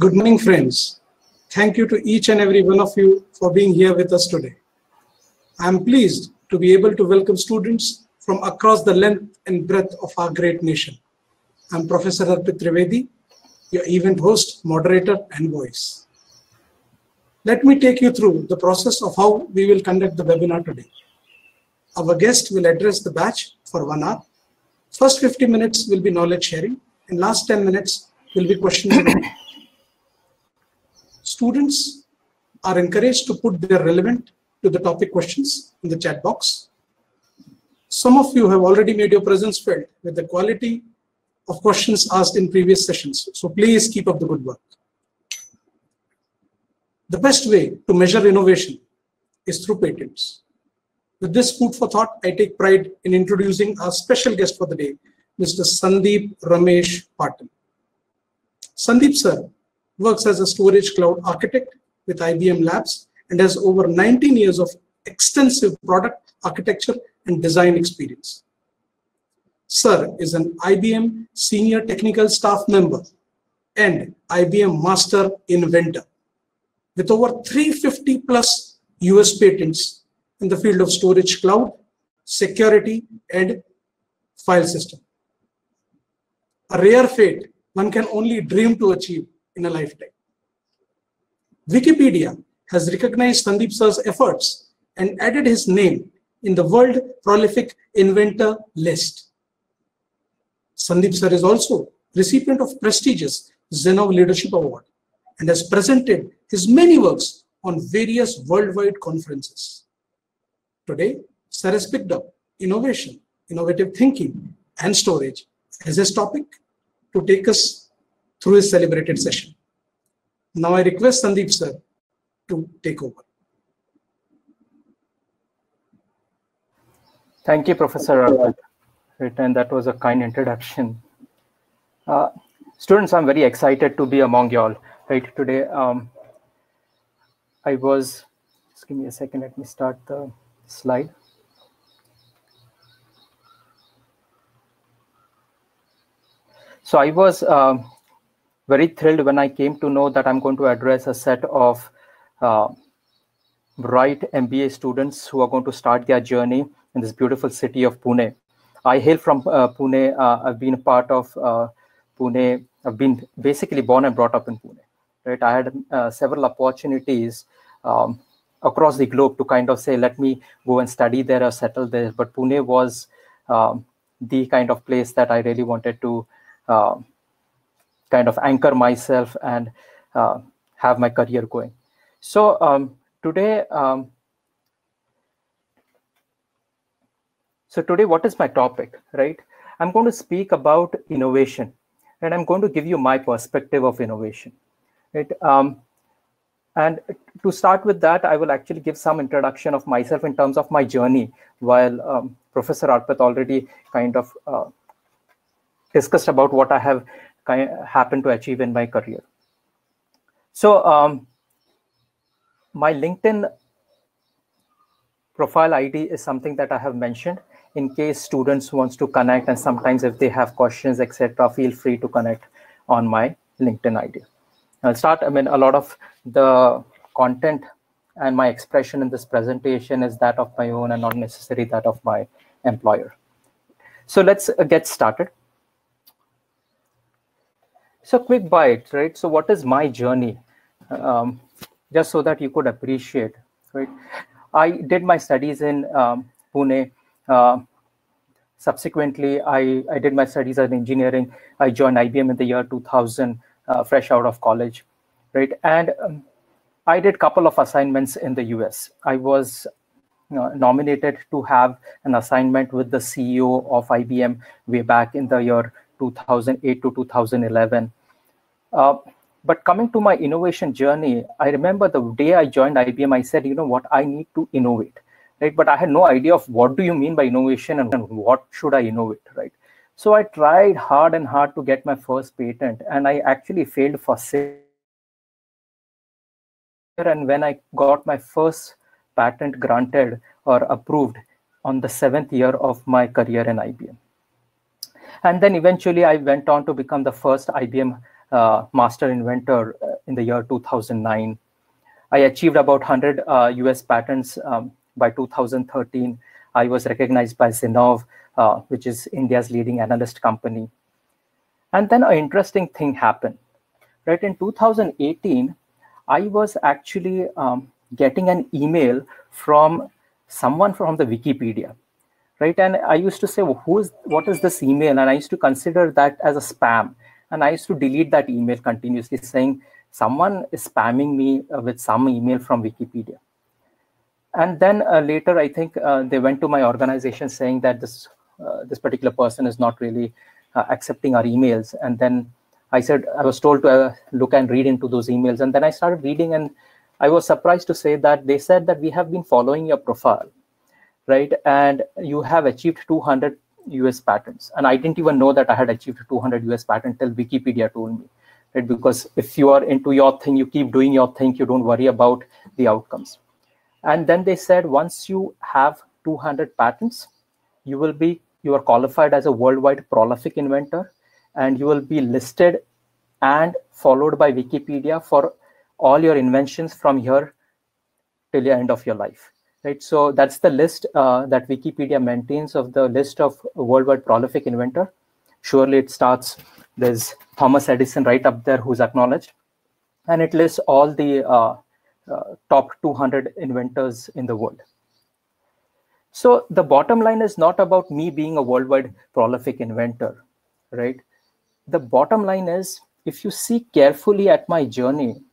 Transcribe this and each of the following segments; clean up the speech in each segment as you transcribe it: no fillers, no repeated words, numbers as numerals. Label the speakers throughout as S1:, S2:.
S1: Good morning, friends. Thank you to each and every one of you for being here with us today. I am pleased to be able to welcome students from across the length and breadth of our great nation. I'm Professor Arpit Trivedi, your event host, moderator, and voice. Let me take you through the process of how we will conduct the webinar today. Our guest will address the batch for 1 hour. First 50 minutes will be knowledge sharing, and last 10 minutes will be questions and answers. Students are encouraged to put their relevant to the topic questions in the chat box. Some of you have already made your presence felt with the quality of questions asked in previous sessions, so please keep up the good work. The best way to measure innovation is through patents. With this food for thought, I take pride in introducing our special guest for the day, Mr. Sandeep Ramesh Patil. Sandeep sir works as a storage cloud architect with IBM Labs and has over 19 years of extensive product architecture and design experience. Sir is an IBM Senior Technical Staff Member and IBM Master Inventor with over 350 plus US patents in the field of storage cloud, security, and file system. A rare fate one can only dream to achieve in a lifetime. Wikipedia has recognized Sandeep sir's efforts and added his name in the World Prolific Inventor list. Sandeep sir is also recipient of prestigious Zenov Leadership Award and has presented his many works on various worldwide conferences. Today, sir has picked up innovation, innovative thinking, and storage as his topic to take us through his celebrated session. Now I request Sandeep sir to take over.
S2: Thank you, Professor Arpit. And that was a kind introduction. Students, I'm very excited to be among you all. Right today, just give me a second, let me start the slide. So I was very thrilled when I came to know that I'm going to address a set of bright MBA students who are going to start their journey in this beautiful city of Pune. I hail from Pune. I've been a part of Pune. I've been basically born and brought up in Pune. Right? I had several opportunities across the globe to kind of say, let me go and study there or settle there. But Pune was the kind of place that I really wanted to kind of anchor myself and have my career going. So today, what is my topic, right? I'm going to speak about innovation, and I'm going to give you my perspective of innovation, right? And to start with that, I will actually give some introduction of myself in terms of my journey, while Professor Arpit already kind of discussed about what I have happened to achieve in my career. So my LinkedIn profile ID is something that I have mentioned in case students wants to connect, and sometimes if they have questions, etc., feel free to connect on my LinkedIn ID. I'll start. I mean, a lot of the content and my expression in this presentation is that of my own and not necessarily that of my employer. So let's get started. So quick bite, right? So what is my journey? Just so that you could appreciate, right? I did my studies in Pune. Subsequently, I did my studies in engineering. I joined IBM in the year 2000, fresh out of college, right? And I did a couple of assignments in the US. I was nominated to have an assignment with the CEO of IBM way back in the year 2008 to 2011. But coming to my innovation journey, I remember the day I joined IBM, I said, you know what, I need to innovate, right? But I had no idea of what do you mean by innovation and what should I innovate, right? So I tried hard and hard to get my first patent, and I actually failed for 6 years. And when I got my first patent granted or approved on the 7th year of my career in IBM. And then eventually I went on to become the first IBM master inventor in the year 2009. I achieved about 100 US patents by 2013. I was recognized by Zinnov, which is India's leading analyst company. And then an interesting thing happened. Right in 2018, I was actually getting an email from someone from the Wikipedia, right? And I used to say, well, what is this email? And I used to consider that as a spam. And I used to delete that email continuously, saying someone is spamming me with some email from Wikipedia. And then later, I think they went to my organization saying that this particular person is not really accepting our emails. And then I was told to look and read into those emails. And then I started reading, and I was surprised to say that they said that we have been following your profile, right? And you have achieved 200 US patents. And I didn't even know that I had achieved 200 US patents till Wikipedia told me, right? Because if you are into your thing, you keep doing your thing, you don't worry about the outcomes. And then they said, once you have 200 patents, you are qualified as a worldwide prolific inventor, and you will be listed and followed by Wikipedia for all your inventions from here till the end of your life, right? So that's the list that Wikipedia maintains of the list of worldwide prolific inventor. Surely it starts, there's Thomas Edison right up there who's acknowledged, and it lists all the top 200 inventors in the world. So the bottom line is not about me being a worldwide prolific inventor, right? The bottom line is, if you see carefully at my journey,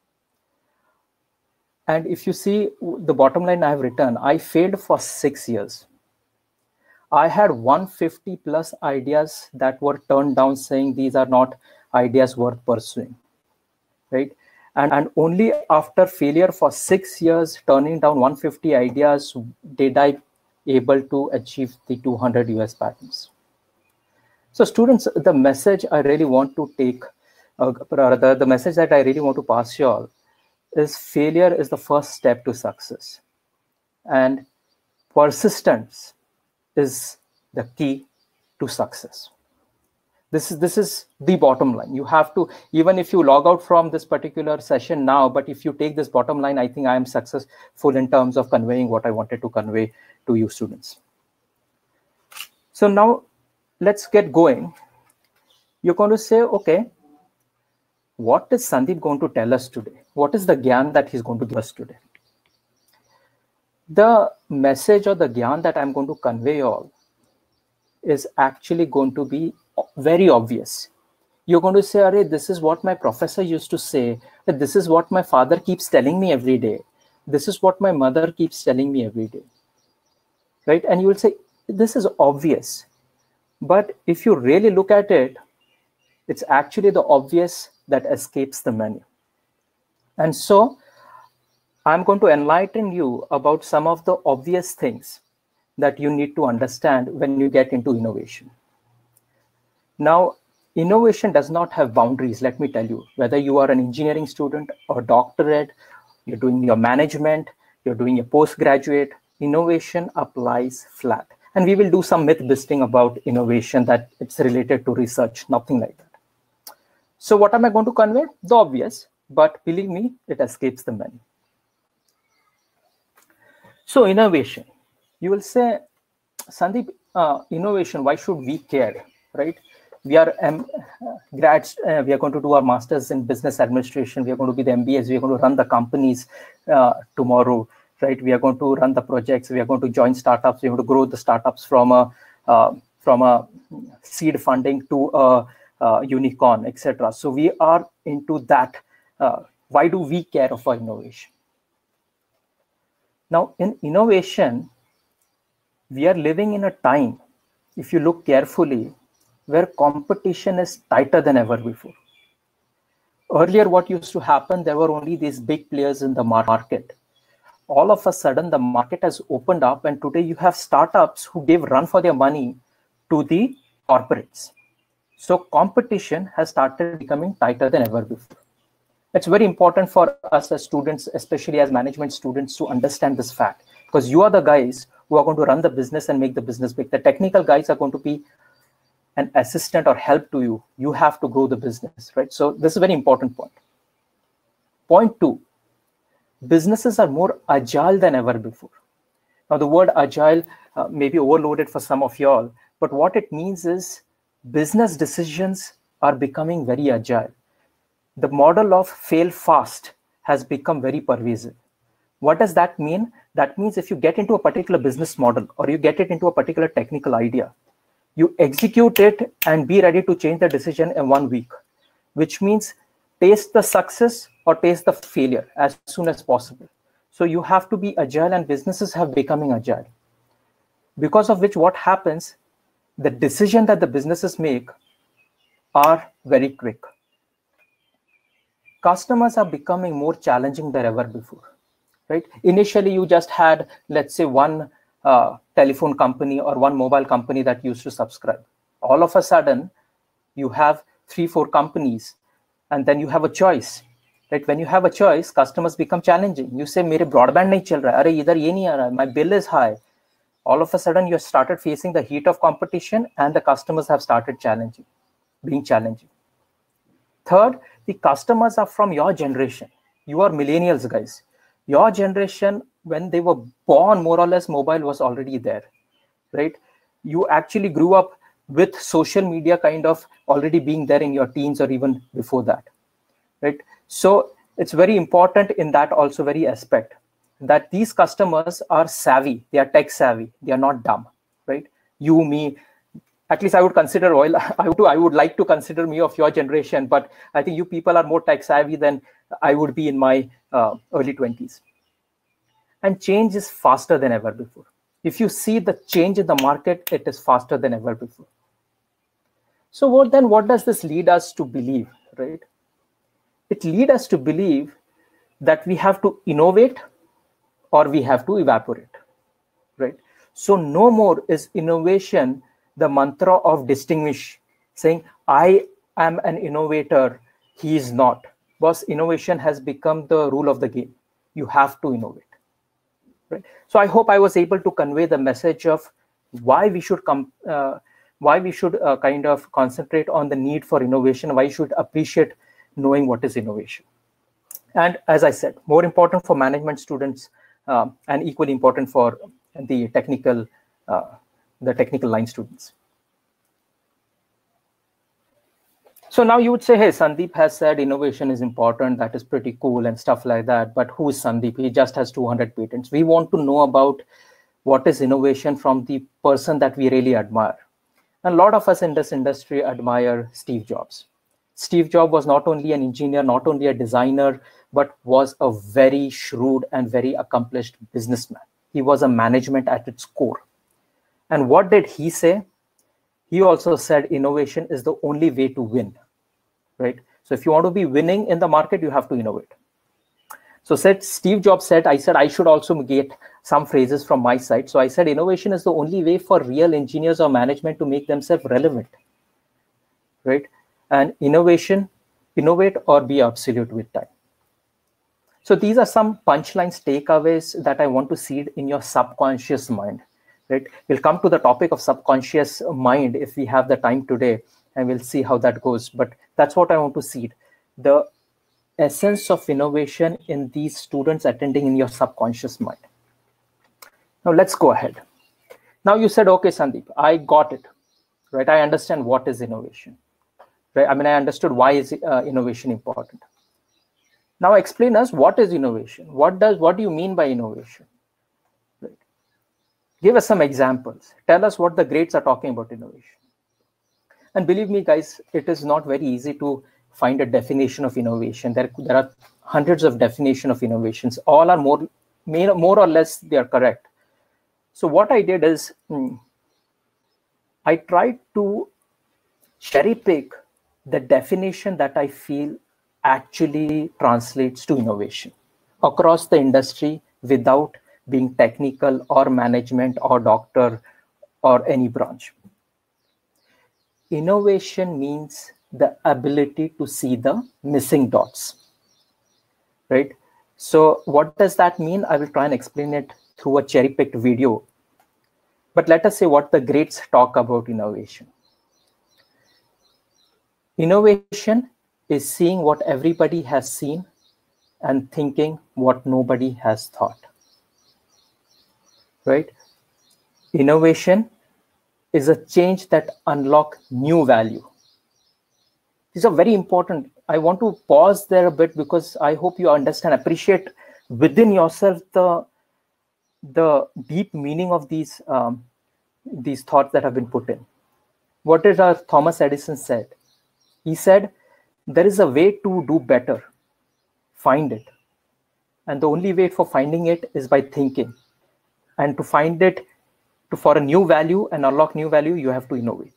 S2: and if you see the bottom line I have written, I failed for 6 years. I had 150 plus ideas that were turned down, saying these are not ideas worth pursuing, right? And only after failure for 6 years, turning down 150 ideas, did I able to achieve the 200 US patents. So students, the message I really want to take, the message that I really want to pass you all is failure is the first step to success. And persistence is the key to success. This is the bottom line. You have to, even if you log out from this particular session now, but if you take this bottom line, I think I am successful in terms of conveying what I wanted to convey to you students. So now let's get going. You're going to say, okay, what is Sandeep going to tell us today? What is the gyan that he's going to give us today? The message or the gyan that I'm going to convey all is actually going to be very obvious. You're going to say, Arey, this is what my professor used to say, that this is what my father keeps telling me every day. This is what my mother keeps telling me every day, right? And you will say, this is obvious. But if you really look at it, it's actually the obvious that escapes the menu. And so I'm going to enlighten you about some of the obvious things that you need to understand when you get into innovation. Now, innovation does not have boundaries, let me tell you. Whether you are an engineering student or doctorate, you're doing your management, you're doing your postgraduate, innovation applies flat. And we will do some myth busting about innovation, that it's related to research, nothing like that. So what am I going to convey? The obvious, but believe me, it escapes the menu. So innovation, you will say, Sandeep, innovation, why should we care, right? We are grads, we are going to do our masters in business administration. We are going to be the MBAs. We are going to run the companies tomorrow, right? We are going to run the projects. We are going to join startups. We are going to grow the startups from a seed funding to a unicorn, etc. So we are into that. Why do we care for innovation? Now, in innovation, we are living in a time, if you look carefully, where competition is tighter than ever before. Earlier, what used to happen, there were only these big players in the market. All of a sudden, the market has opened up, and today you have startups who give run for their money to the corporates. So competition has started becoming tighter than ever before. It's very important for us as students, especially as management students, to understand this fact, because you are the guys who are going to run the business and make the business big. The technical guys are going to be an assistant or help to you, you have to grow the business, right? So this is a very important point. Point two, businesses are more agile than ever before. Now, the word agile may be overloaded for some of y'all, but what it means is business decisions are becoming very agile. The model of fail fast has become very pervasive. What does that mean? That means if you get into a particular business model or you get it into a particular technical idea, you execute it and be ready to change the decision in 1 week, which means taste the success or taste the failure as soon as possible. So you have to be agile, and businesses have becoming agile. Because of which what happens, the decision that the businesses make are very quick. Customers are becoming more challenging than ever before, right? Initially, you just had, let's say, one telephone company or one mobile company that used to subscribe. All of a sudden, you have 3-4 companies, and then you have a choice. Right? When you have a choice, customers become challenging. You say, "Mere broadband nahi chal raha, arey idhar ye nahi aa raha, my bill is high." All of a sudden, you started facing the heat of competition, and the customers have started being challenging. Third, the customers are from your generation. You are millennials, guys. Your generation, when they were born, more or less, mobile was already there, right? You actually grew up with social media kind of already being there in your teens or even before that, right? So it's very important in that also very aspect that these customers are savvy, they are tech savvy, they are not dumb, right? You, me, at least I would consider oil. I would like to consider me of your generation, but I think you people are more tech savvy than I would be in my early 20s. And change is faster than ever before. If you see the change in the market, it is faster than ever before. So what does this lead us to believe, right? It leads us to believe that we have to innovate or we have to evaporate, right? So no more is innovation the mantra of distinguish, saying, I am an innovator, he is not. Because innovation has become the rule of the game. You have to innovate, right? So I hope I was able to convey the message of why we should kind of concentrate on the need for innovation, why you should appreciate knowing what is innovation. And as I said, more important for management students and equally important for the technical line students. So now you would say, hey, Sandeep has said innovation is important, that is pretty cool and stuff like that, but who is Sandeep? He just has 200 patents. We want to know about what is innovation from the person that we really admire. And a lot of us in this industry admire Steve Jobs. Steve Jobs was not only an engineer, not only a designer, but was a very shrewd and very accomplished businessman. He was a management at its core. And what did he say? He also said innovation is the only way to win, right? So if you want to be winning in the market, you have to innovate. So Steve Jobs said, I should also get some phrases from my side. So I said, innovation is the only way for real engineers or management to make themselves relevant, right? And innovate or be absolute with time. So these are some punchlines, takeaways that I want to seed in your subconscious mind, right? We'll come to the topic of subconscious mind if we have the time today, and we'll see how that goes. But that's what I want to seed. The essence of innovation in these students attending in your subconscious mind. Now let's go ahead. Now you said, okay, Sandeep, I got it, right? I understand what is innovation, right? I mean, I understood why is innovation important. Now explain us what is innovation. What do you mean by innovation? Right. Give us some examples. Tell us what the greats are talking about innovation. And believe me, guys, it is not very easy to find a definition of innovation. There are hundreds of definitions of innovations. All are more or less they are correct. So what I did is I tried to cherry pick the definition that I feel actually translates to innovation across the industry without being technical or management or doctor or any branch. Innovation means the ability to see the missing dots, right? So what does that mean? I will try and explain it through a cherry-picked video. But let us say what the greats talk about innovation. Innovation is seeing what everybody has seen and thinking what nobody has thought, right? Innovation is a change that unlocks new value. These are very important. I want to pause there a bit because I hope you understand, appreciate within yourself the deep meaning of these thoughts that have been put in. What did Thomas Edison said? He said, there is a way to do better. Find it. And the only way for finding it is by thinking. And to find it, for a new value and unlock new value, you have to innovate.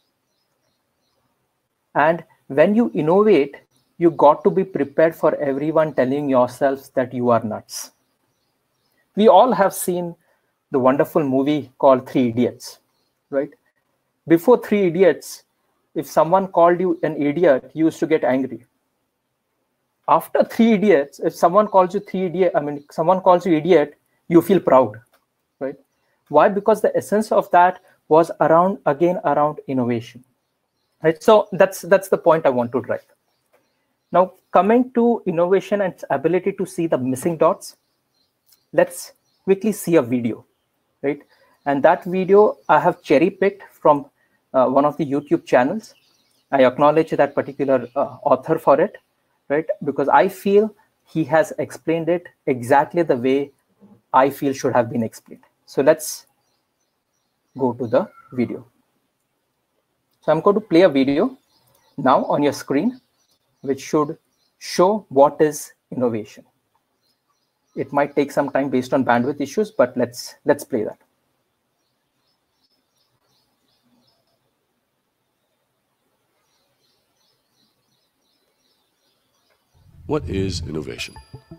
S2: And when you innovate, you got to be prepared for everyone telling yourselves that you are nuts. We all have seen the wonderful movie called Three Idiots, right? Before Three Idiots, if someone called you an idiot, you used to get angry. After Three Idiots, if someone calls you someone calls you idiot, you feel proud, right? Why? Because the essence of that was around innovation, right? So that's the point I want to drive. Now, coming to innovation and its ability to see the missing dots, let's quickly see a video, right? And that video I have cherry picked from one of the YouTube channels. I acknowledge that particular author for it, right? Because I feel he has explained it exactly the way I feel should have been explained. So let's go to the video. So I'm going to play a video now on your screen, which should show what is innovation. It might take some time based on bandwidth issues, but let's play that.
S3: What is innovation?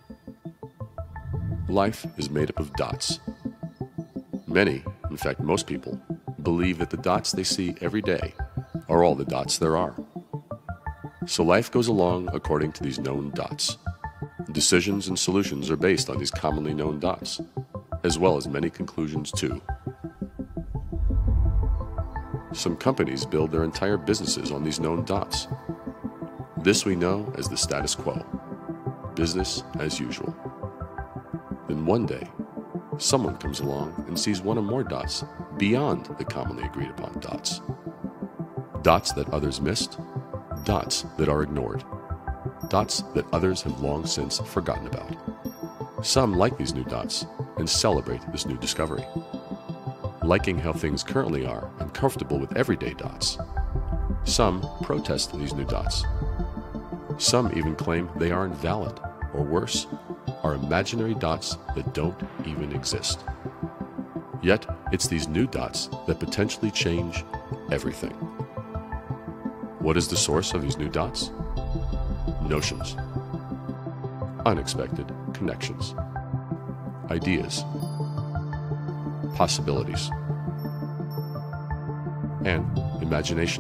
S3: Life is made up of dots. Many, in fact most people, believe that the dots they see every day are all the dots there are. So life goes along according to these known dots. Decisions and solutions are based on these commonly known dots, as well as many conclusions too. Some companies build their entire businesses on these known dots. This we know as the status quo, business as usual. Then one day, someone comes along and sees one or more dots beyond the commonly agreed upon dots. Dots that others missed, dots that are ignored, dots that others have long since forgotten about. Some like these new dots and celebrate this new discovery, liking how things currently are and comfortable with everyday dots. Some protest these new dots. Some even claim they are invalid, or worse, are imaginary dots that don't even exist. Yet, it's these new dots that potentially change everything. What is the source of these new dots? Notions, unexpected connections, ideas, possibilities, and imagination.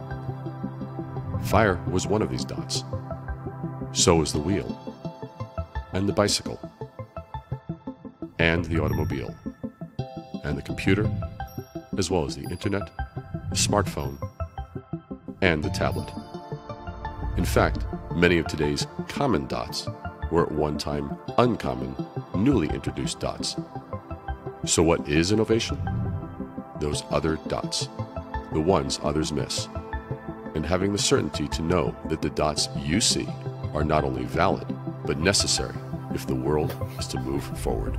S3: Fire was one of these dots. So is the wheel, and the bicycle, and the automobile, and the computer, as well as the internet, the smartphone, and the tablet. In fact, many of today's common dots were at one time uncommon, newly introduced dots. So what is innovation? Those other dots, the ones others miss, and having the certainty to know that the dots you see are not only valid, but necessary if the world is to move forward.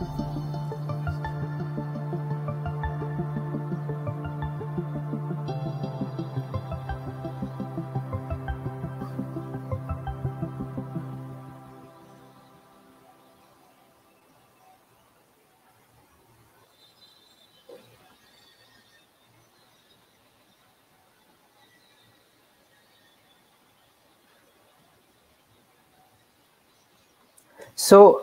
S2: So,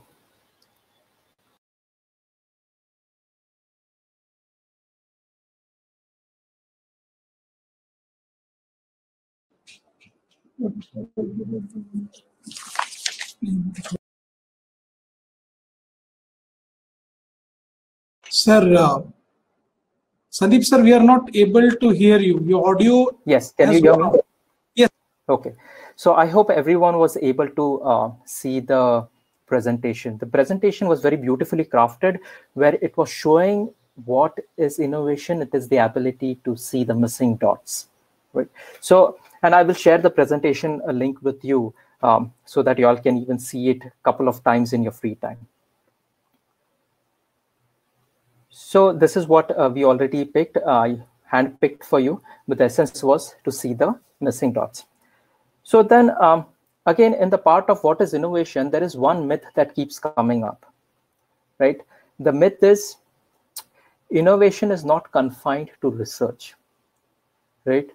S1: Sir, Sandeep sir, we are not able to hear you. Your audio.
S2: yes, can you hear me? Okay, so I hope everyone was able to see the presentation. The presentation was very beautifully crafted, where it was showing what is innovation. It is the ability to see the missing dots, right? So, and I will share the presentation link with you so that you all can even see it a couple of times in your free time. So this is what we already picked. I handpicked for you, but the essence was to see the missing dots. So then, again, in the part of what is innovation, there is one myth that keeps coming up, right? The myth is innovation is not confined to research, right?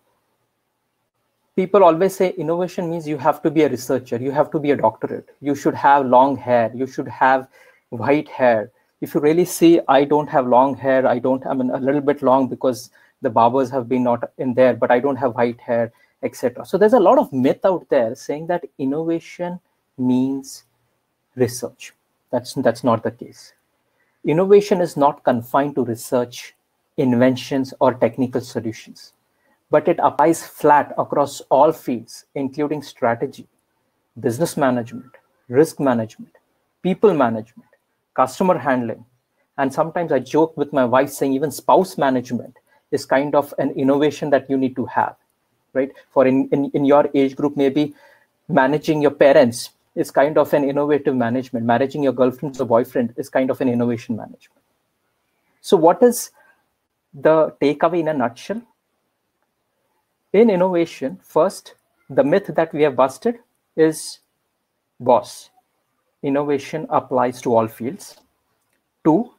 S2: People always say innovation means you have to be a researcher, you have to be a doctorate, you should have long hair, you should have white hair. If you really see, I don't have long hair, I mean, a little bit long because the barbers have been not in there, but I don't have white hair, etc. So there's a lot of myth out there saying that innovation means research. That's not the case. Innovation is not confined to research, inventions, or technical solutions, but it applies flat across all fields, including strategy, business management, risk management, people management, customer handling. And sometimes I joke with my wife saying even spouse management is kind of an innovation that you need to have, right? For in your age group, maybe managing your parents is kind of an innovative management. Managing your girlfriend or boyfriend is kind of an innovation management. So what is the takeaway in a nutshell? In innovation, first, the myth that we have busted is, boss, innovation applies to all fields. 2,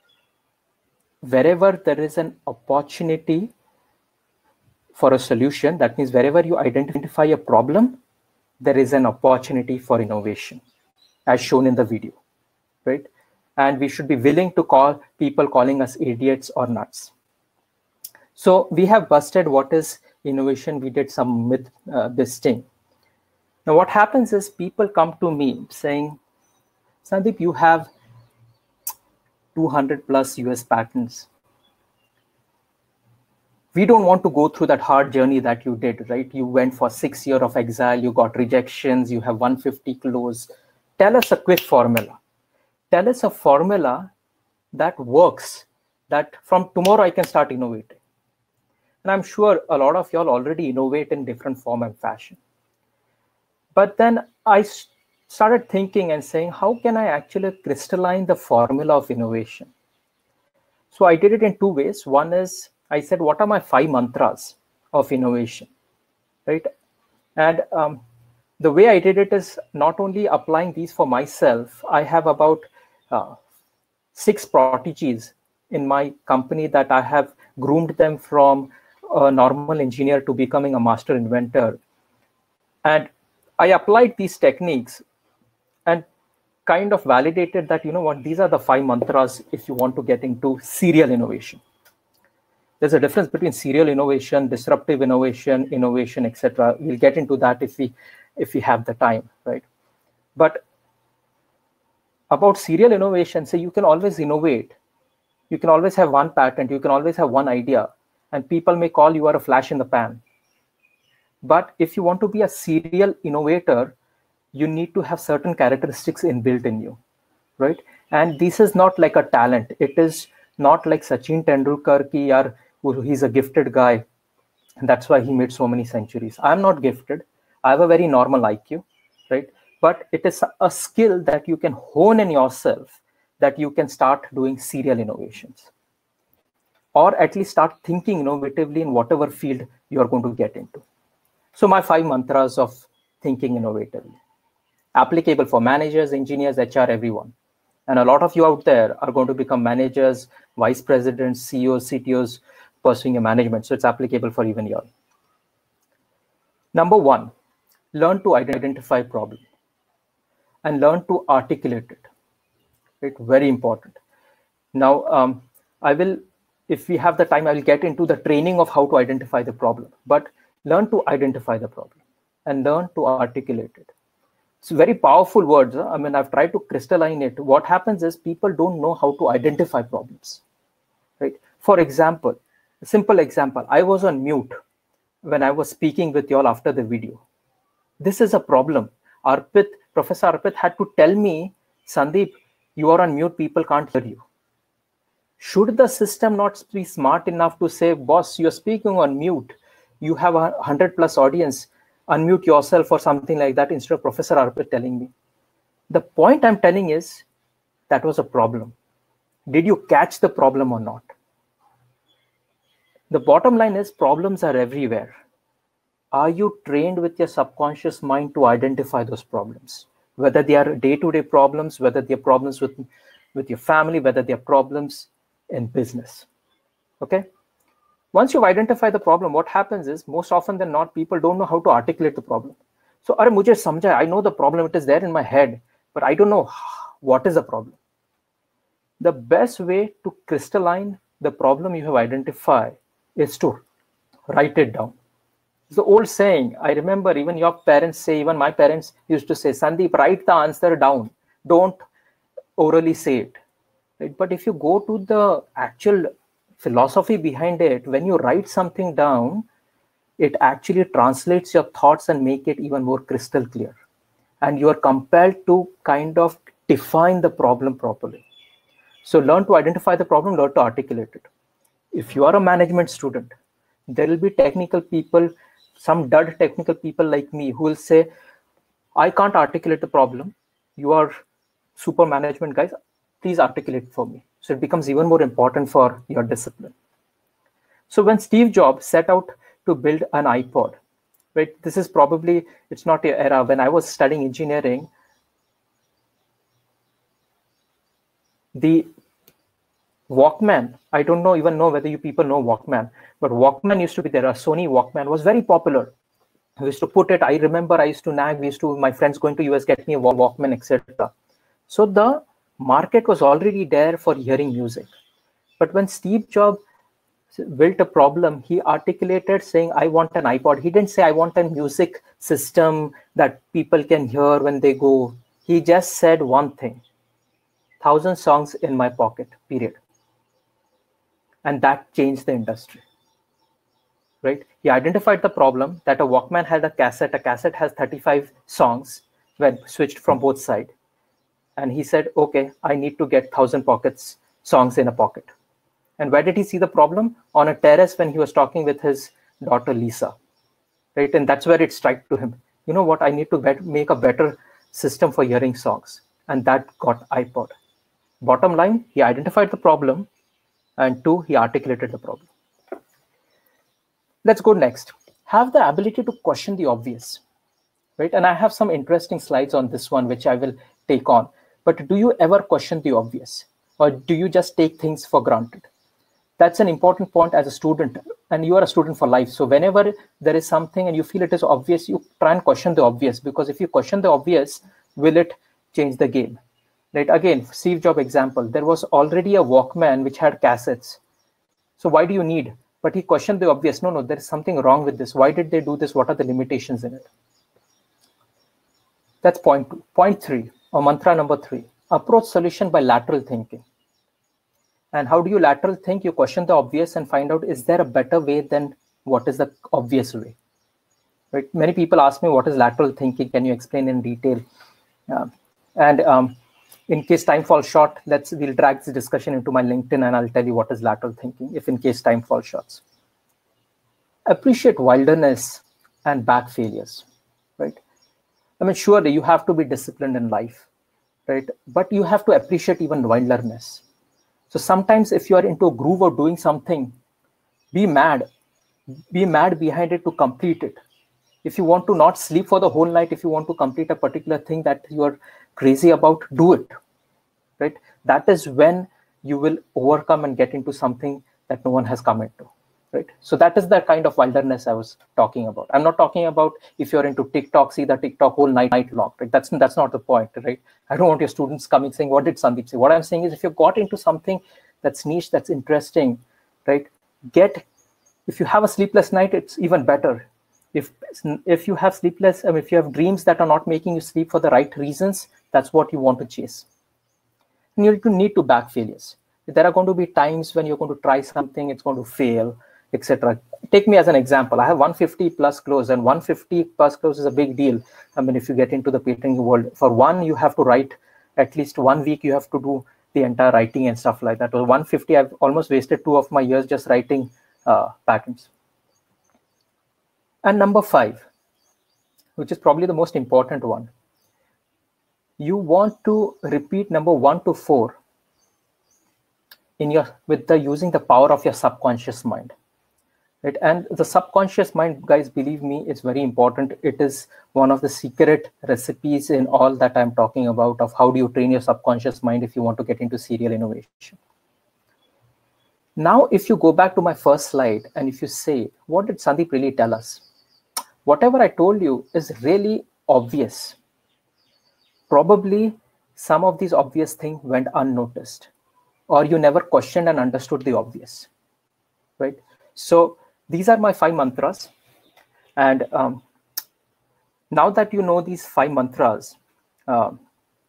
S2: wherever there is an opportunity for a solution, that means wherever you identify a problem, there is an opportunity for innovation, as shown in the video, right? And we should be willing to call people calling us idiots or nuts. So we have busted what is innovation. We did some myth busting. Now what happens is people come to me saying, Sandeep, you have 200 plus US patents. We don't want to go through that hard journey that you did, right? You went for 6 years of exile, you got rejections, you have 150 close. Tell us a quick formula. Tell us a formula that works, that from tomorrow I can start innovating. And I'm sure a lot of y'all already innovate in different form and fashion. But then I started thinking and saying, how can I actually crystalline the formula of innovation? So I did it in 2 ways. One is, I said, what are my 5 mantras of innovation, right? And the way I did it is not only applying these for myself. I have about 6 prodigies in my company that I have groomed them from a normal engineer to becoming a master inventor. And I applied these techniques and kind of validated that, you know what, these are the 5 mantras if you want to get into serial innovation. There's a difference between serial innovation, disruptive innovation, innovation, etc. We'll get into that if we have the time, right? But about serial innovation, say you can always innovate. You can always have one patent. You can always have one idea. And people may call you are a flash in the pan. But if you want to be a serial innovator, you need to have certain characteristics inbuilt in you, right? And this is not like a talent. It is not like Sachin Tendulkar ki yaar, he's a gifted guy, and that's why he made so many centuries. I'm not gifted. I have a very normal IQ, right? But it is a skill that you can hone in yourself, that you can start doing serial innovations, or at least start thinking innovatively in whatever field you're going to get into. So my 5 mantras of thinking innovatively, applicable for managers, engineers, HR, everyone. And a lot of you out there are going to become managers, vice presidents, CEOs, CTOs, pursuing a management. So it's applicable for even you all. Number 1, learn to identify problem and learn to articulate it. Right? Very important. Now, I will, if we have the time, I will get into the training of how to identify the problem. But learn to identify the problem and learn to articulate it. It's very powerful words. I mean, I've tried to crystalline it. What happens is people don't know how to identify problems, right? For example, a simple example, I was on mute when I was speaking with you all after the video. This is a problem. Professor Arpit had to tell me, Sandeep, you are on mute, people can't hear you. Should the system not be smart enough to say, boss, you're speaking on mute, you have 100+ audience, unmute yourself or something like that, instead of Professor Arpit telling me? The point I'm telling is, that was a problem. Did you catch the problem or not? The bottom line is, problems are everywhere. Are you trained with your subconscious mind to identify those problems? Whether they are day-to-day problems, whether they are problems with your family, whether they are problems in business. Okay? Once you've identified the problem, what happens is, most often than not, people don't know how to articulate the problem. So, I know the problem, it is there in my head, but I don't know what is the problem. The best way to crystalline the problem you have identified is to write it down. It's the old saying. I remember even your parents say, even my parents used to say, Sandeep, write the answer down. Don't orally say it. Right? But if you go to the actual philosophy behind it, when you write something down, it actually translates your thoughts and make it even more crystal clear. And you are compelled to kind of define the problem properly. So learn to identify the problem, learn to articulate it. If you are a management student, there will be technical people, some dud technical people like me who will say, I can't articulate the problem. You are super management guys, please articulate for me. So it becomes even more important for your discipline. So when Steve Jobs set out to build an iPod, right? This is probably, it's not your era. When I was studying engineering, the Walkman, I don't even know whether you people know Walkman, but Walkman used to be there. A Sony Walkman was very popular. We used to put it, I remember I used to nag, my friends going to US get me a Walkman, etc. So the market was already there for hearing music. But when Steve Jobs built a problem, he articulated saying, I want an iPod. He didn't say, I want a music system that people can hear when they go. He just said one thing, 1,000 songs in my pocket, period. And that changed the industry, right? He identified the problem that a Walkman had a cassette has 35 songs when switched from both sides. And he said, okay, I need to get 1,000 songs in a pocket. And where did he see the problem? On a terrace when he was talking with his daughter, Lisa, right? And that's where it struck to him. You know what? I need to make a better system for hearing songs. And that got iPod. Bottom line, he identified the problem. And 2, he articulated the problem. Let's go next. Have the ability to question the obvious, right? And I have some interesting slides on this one, which I will take on. But do you ever question the obvious? Or do you just take things for granted? That's an important point as a student. And you are a student for life. So whenever there is something and you feel it is obvious, you try and question the obvious. Because if you question the obvious, will it change the game? Right? Again, Steve Jobs example, there was already a Walkman which had cassettes. So why do you need? But he questioned the obvious. No, there is something wrong with this. Why did they do this? What are the limitations in it? That's point 2. Point 3, or mantra number 3, approach solution by lateral thinking. And how do you lateral think? You question the obvious and find out, is there a better way than what is the obvious way? Right? Many people ask me, what is lateral thinking? Can you explain in detail? In case time falls short, we'll drag this discussion into my LinkedIn and I'll tell you what is lateral thinking, if in case time falls short. Appreciate wilderness and back failures, right? I mean, surely you have to be disciplined in life, right? But you have to appreciate even wilderness. So sometimes if you are into a groove of doing something, be mad behind it to complete it. If you want to not sleep for the whole night, if you want to complete a particular thing that you are crazy about, do it, right? That is when you will overcome and get into something that no one has come into, right? So that is the kind of wilderness I was talking about. I'm not talking about if you're into TikTok, see the TikTok whole night long, right? That's not the point, right? I don't want your students coming saying, what did Sandeep say? What I'm saying is, if you've got into something that's niche, that's interesting, right? If you have a sleepless night, it's even better. If you have sleepless, if you have dreams that are not making you sleep for the right reasons, that's what you want to chase. And you need to back failures. There are going to be times when you're going to try something, it's going to fail, etc. take me as an example. I have 150 plus close, and 150 plus close is a big deal. I mean, if you get into the patenting world, for one, you have to write at least 1 week. You have to do the entire writing and stuff like that. Well, 150, I've almost wasted 2 of my years just writing patents. And number 5, which is probably the most important one, you want to repeat number 1 to 4 in your using the power of your subconscious mind. Right? And the subconscious mind, guys, believe me, is very important. It is one of the secret recipes in all that I'm talking about of how do you train your subconscious mind if you want to get into serial innovation. Now, if you go back to my first slide and if you say, what did Sandeep really tell us? Whatever I told you is really obvious. Probably some of these obvious things went unnoticed, or you never questioned and understood the obvious, right? So these are my 5 mantras. And now that you know these 5 mantras, there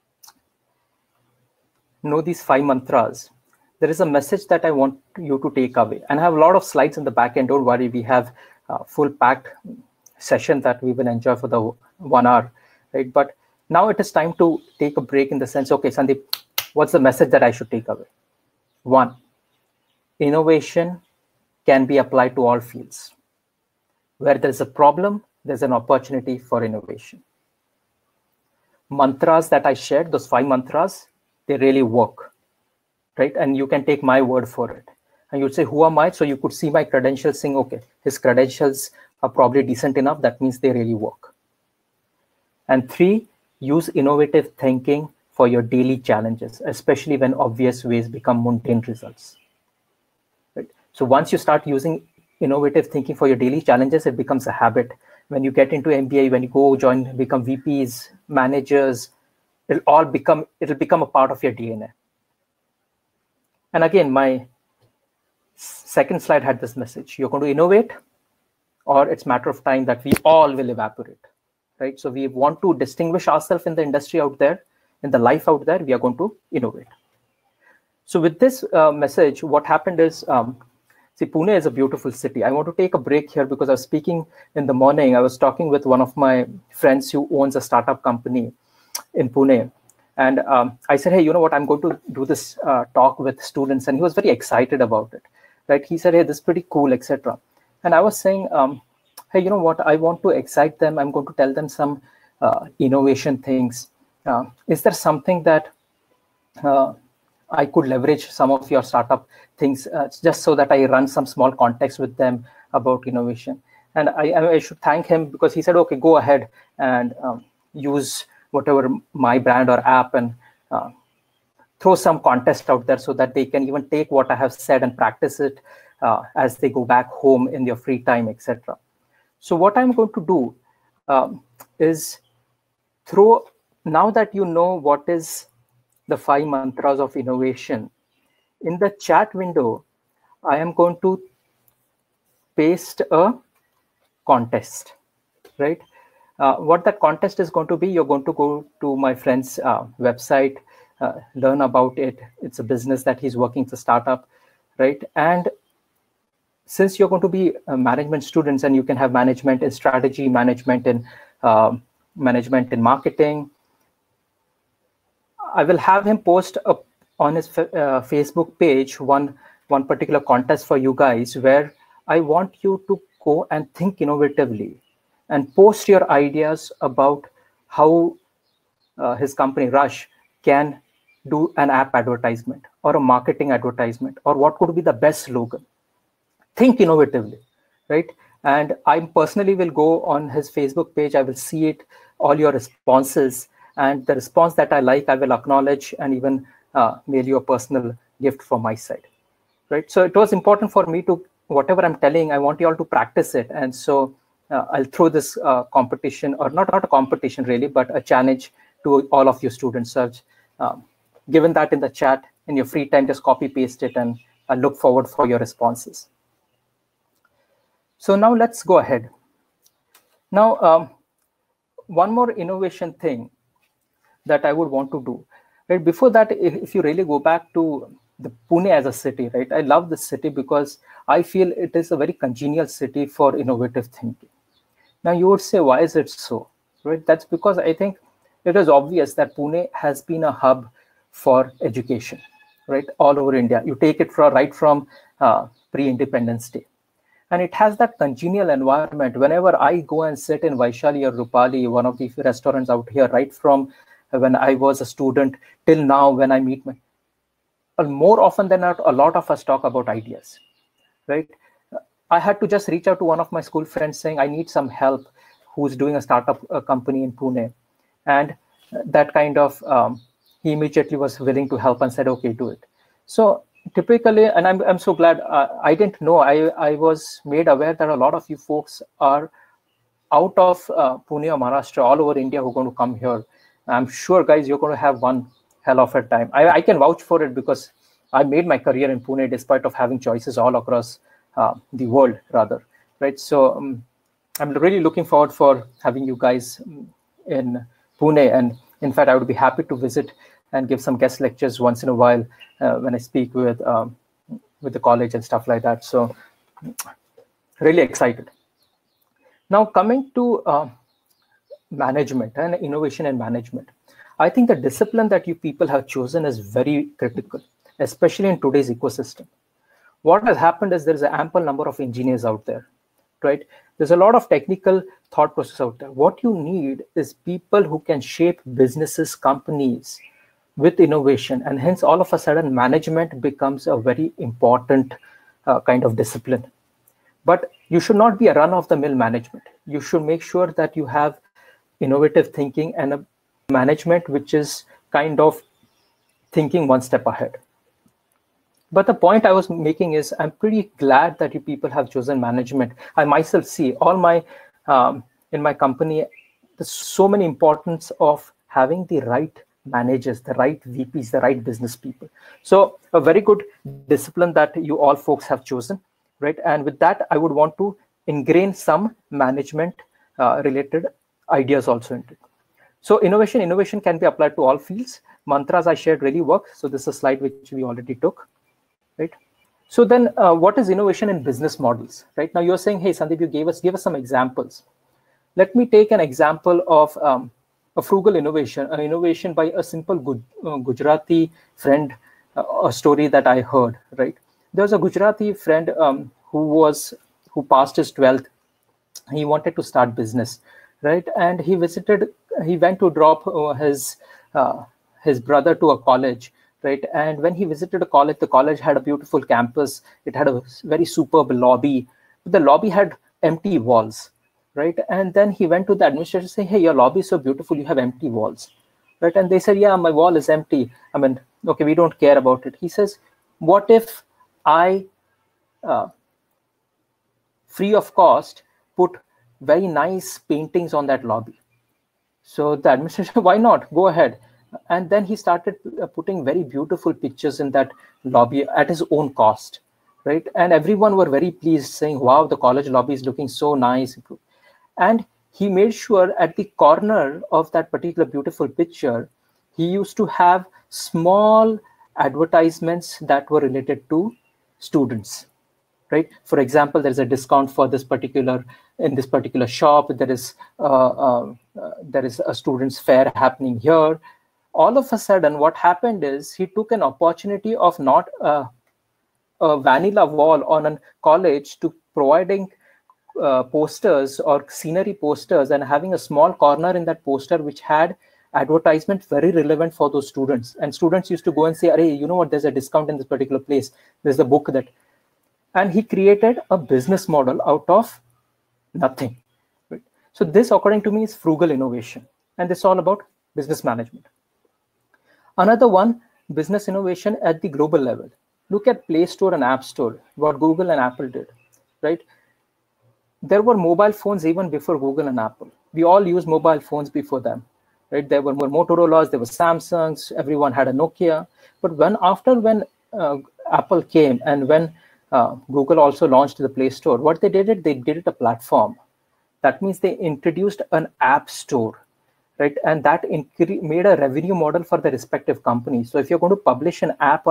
S2: is a message that I want you to take away. And I have a lot of slides in the back end. Don't worry, we have a full packed session that we will enjoy for the 1 hour, right? But now it is time to take a break in the sense, okay, Sandeep, what's the message that I should take away? 1, innovation can be applied to all fields. Where there's a problem, there's an opportunity for innovation. Mantras that I shared, those 5 mantras, they really work, right? And you can take my word for it. And you'd say, who am I? So you could see my credentials saying, okay, his credentials are probably decent enough. That means they really work. And 3, use innovative thinking for your daily challenges, especially when obvious ways become mundane results. Right? So once you start using innovative thinking for your daily challenges, it becomes a habit. When you get into MBA, when you go become VPs, managers, it'll become a part of your DNA. And again, my second slide had this message. You're going to innovate, or it's a matter of time that we all will evaporate, right? So we want to distinguish ourselves in the industry out there, in the life out there, we are going to innovate. So with this message, what happened is, see, Pune is a beautiful city. I want to take a break here because I was speaking in the morning. I was talking with one of my friends who owns a startup company in Pune. And I said, hey, you know what, I'm going to do this talk with students. And he was very excited about it, right? He said, hey, this is pretty cool, etc. And I was saying, hey, you know what, I want to excite them. I'm going to tell them some innovation things. Is there something that I could leverage some of your startup things just so that I run some small context with them about innovation? And I should thank him because he said, okay, go ahead and use whatever my brand or app and throw some contest out there so that they can even take what I have said and practice it as they go back home in their free time, etc. So what I'm going to do is now that you know what is the 5 mantras of innovation, in the chat window, I am going to paste a contest, right? What that contest is going to be, you're going to go to my friend's website, learn about it. It's a business that he's working, it's a startup, right? And since you're going to be management students and you can have management in strategy, management in marketing, I will have him post on his Facebook page one particular contest for you guys where I want you to go and think innovatively and post your ideas about how his company Rush can do an app advertisement or a marketing advertisement, or what could be the best slogan. Think innovatively, right? And I personally will go on his Facebook page. I will see it, all your responses, and the response that I like, I will acknowledge and even mail you a personal gift from my side, right? So it was important for me to, whatever I'm telling, I want you all to practice it. And so I'll throw this competition, or not a competition really, but a challenge to all of you students. So given that in the chat, in your free time, just copy paste it, and I look forward for your responses. So now let's go ahead. Now, one more innovation thing that I would want to do. Right? Before that, if you really go back to the Pune as a city, right? I love this city because I feel it is a very congenial city for innovative thinking. Now you would say, why is it so, right? That's because I think it is obvious that Pune has been a hub for education, right? All over India. You take it right from pre-independence day. And it has that congenial environment. Whenever I go and sit in Vaishali or Rupali, one of the restaurants out here, right from when I was a student till now, when I meet more often than not, a lot of us talk about ideas, right? I had to just reach out to one of my school friends saying, I need some help, who's doing a startup company in Pune. And that kind of, he immediately was willing to help and said, okay, do it. So typically, and I'm so glad, I didn't know, I was made aware that a lot of you folks are out of Pune or Maharashtra, all over India, who are going to come here. I'm sure, guys, you're going to have one hell of a time. I can vouch for it because I made my career in Pune despite of having choices all across the world, rather, right? So I'm really looking forward for having you guys in Pune, and in fact, I would be happy to visit and give some guest lectures once in a while when I speak with the college and stuff like that. So really excited. Now coming to management and innovation and management, I think the discipline that you people have chosen is very critical, especially in today's ecosystem. What has happened is there is an ample number of engineers out there, right? There's a lot of technical thought process out there. What you need is people who can shape businesses, companies with innovation, and hence all of a sudden management becomes a very important kind of discipline. But you should not be a run-of-the-mill management. You should make sure that you have innovative thinking and a management which is kind of thinking one step ahead. But the point I was making is I'm pretty glad that you people have chosen management. I myself see all my, in my company, there's so many importance of having the right managers, the right VPs, the right business people. So a very good discipline that you all folks have chosen, right? And with that, I would want to ingrain some management related ideas also into it. So innovation can be applied to all fields. Mantras I shared really work. So this is a slide which we already took, right? So then what is innovation in business models, right? Now you're saying, hey, Sandeep, you give us some examples. Let me take an example of a frugal innovation, an innovation by a simple Gujarati friend, a story that I heard, right? There was a Gujarati friend who passed his 12th. He wanted to start business, right? And he went to drop his brother to a college, right? And when he visited a college, the college had a beautiful campus. It had a very superb lobby. The lobby had empty walls, right? And then he went to the administrator saying, hey, your lobby is so beautiful, you have empty walls, right? And they said, yeah, my wall is empty. I mean, okay, we don't care about it. He says, what if I, free of cost, put very nice paintings on that lobby? So the administrator, why not? Go ahead. And then he started putting very beautiful pictures in that lobby at his own cost, right? And everyone were very pleased, saying, wow, the college lobby is looking so nice. And he made sure at the corner of that particular beautiful picture, he used to have small advertisements that were related to students, right? For example, there's a discount for this particular, in this particular shop, there is a student's fair happening here. All of a sudden, what happened is he took an opportunity of not a vanilla wall on a college to providing posters or scenery posters and having a small corner in that poster which had advertisement very relevant for those students. And students used to go and say, hey, you know what, there's a discount in this particular place. There's a book that, and he created a business model out of nothing. Right? So this, according to me, is frugal innovation. And this is all about business management. Another one, business innovation at the global level. Look at Play Store and App Store, what Google and Apple did, right? There were mobile phones even before Google and Apple. We all used mobile phones before them, right? There were Motorola's, there were Samsungs, everyone had a Nokia. But when Apple came and when Google also launched the Play Store, what they did it a platform. That means they introduced an app store, right? And that made a revenue model for the respective companies. So if you're going to publish an app on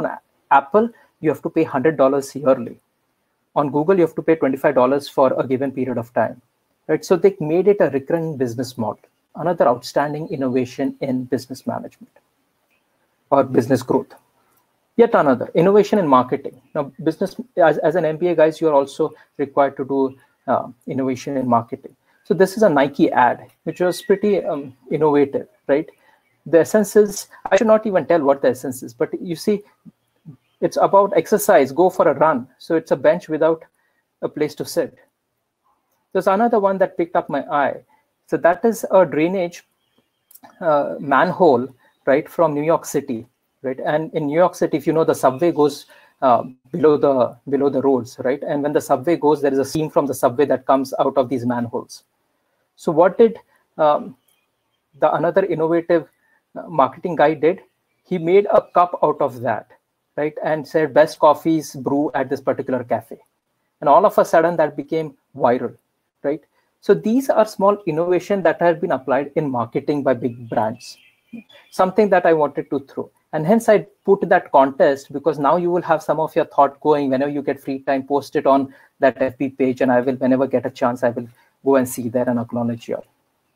S2: Apple, you have to pay $100 yearly. On Google, you have to pay $25 for a given period of time, right? So they made it a recurring business model, another outstanding innovation in business management or business growth. Yet another innovation in marketing. Now, business as an MBA, guys, you are also required to do innovation in marketing. So this is a Nike ad, which was pretty innovative, right? The essence is, I should not even tell what the essence is, but you see, it's about exercise, go for a run. So it's a bench without a place to sit. There's another one that picked up my eye. So that is a drainage manhole, right, from New York City, right? And in New York City, if you know, the subway goes below the roads, right? And when the subway goes, there is a seam from the subway that comes out of these manholes. So what did the another innovative marketing guy did? He made a cup out of that, right? And said best coffees brew at this particular cafe. And all of a sudden that became viral, right? So these are small innovations that have been applied in marketing by big brands. Something that I wanted to throw. And hence I put that contest, because now you will have some of your thought going. Whenever you get free time, post it on that FB page, and I will, whenever get a chance, I will go and see there and acknowledge you.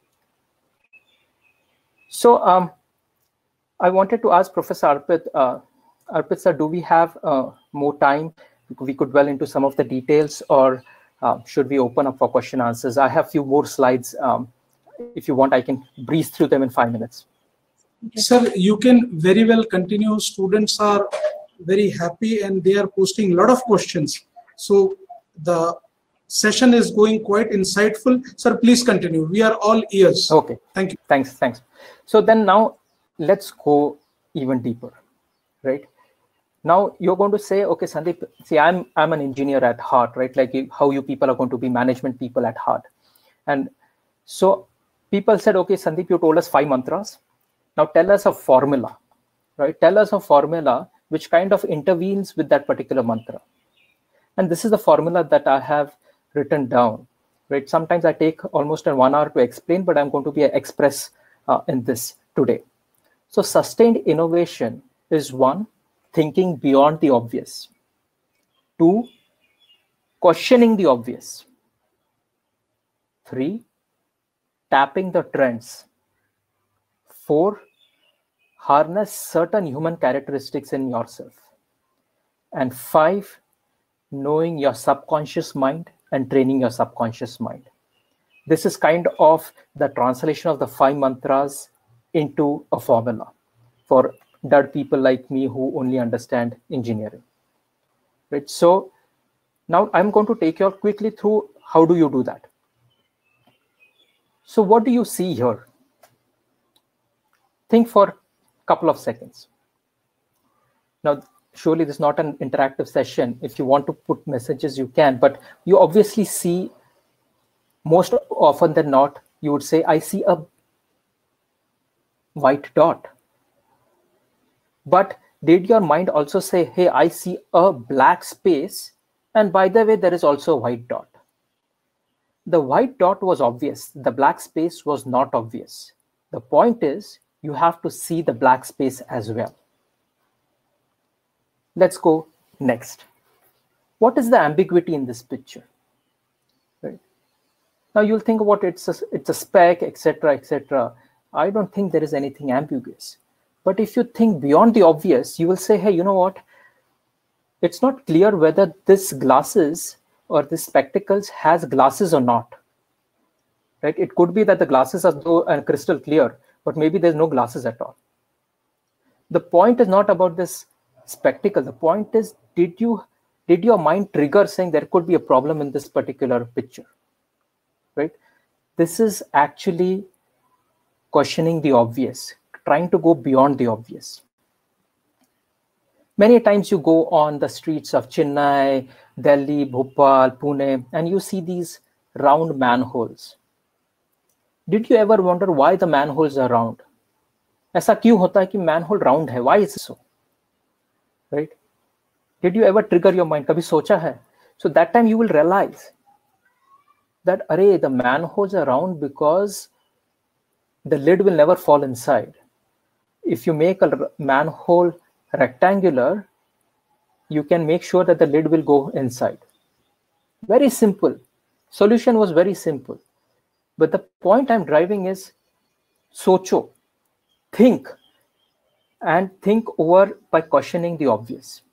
S2: So I wanted to ask Professor Arpit, Arpit sir, do we have more time? We could dwell into some of the details, or should we open up for question answers? I have a few more slides. If you want, I can breeze through them in 5 minutes.
S1: Sir, you can very well continue. Students are very happy and they are posting a lot of questions. So the session is going quite insightful. Sir, please continue. We are all ears.
S2: Okay.
S1: Thank you.
S2: Thanks. So then now let's go even deeper, right? Now you're going to say, okay, Sandeep, see, I'm an engineer at heart, right? Like how you people are going to be management people at heart. And so people said, okay, Sandeep, you told us 5 mantras. Now tell us a formula, right? Tell us a formula which kind of intervenes with that particular mantra. And this is the formula that I have written down, right? Sometimes I take almost 1 hour to explain, but I'm going to be express in this today. So sustained innovation is 1, thinking beyond the obvious. 2, questioning the obvious. 3, tapping the trends. 4, harness certain human characteristics in yourself. And 5, knowing your subconscious mind and training your subconscious mind. This is kind of the translation of the 5 mantras into a formula for dud people like me who only understand engineering. Right? So now I'm going to take you all quickly through how do you do that. So what do you see here? Think for a couple of seconds. Now, surely this is not an interactive session. If you want to put messages, you can, but you obviously see, most often than not, you would say, I see a white dot. But did your mind also say, hey, I see a black space, and by the way, there is also a white dot? The white dot was obvious. The black space was not obvious. The point is, you have to see the black space as well. Let's go next. What is the ambiguity in this picture? Right. Now you'll think about it's a speck, etc., etc. I don't think there is anything ambiguous. But if you think beyond the obvious, you will say, hey, you know what? It's not clear whether this glasses or this spectacles has glasses or not. Right? It could be that the glasses are crystal clear, but maybe there's no glasses at all. The point is not about this spectacle. The point is, did your mind trigger saying there could be a problem in this particular picture? Right? This is actually questioning the obvious, trying to go beyond the obvious. Many times you go on the streets of Chennai, Delhi, Bhopal, Pune, and you see these round manholes. Did you ever wonder why the manholes are round? ऐसा क्यों होता है कि manhole round है? Why is it so? Right? Did you ever trigger your mind? कभी सोचा है? So that time you will realize that the manholes are round because the lid will never fall inside. If you make a manhole rectangular, you can make sure that the lid will go inside. Very simple. Solution was very simple. But the point I'm driving is socho, think, and think over by questioning the obvious.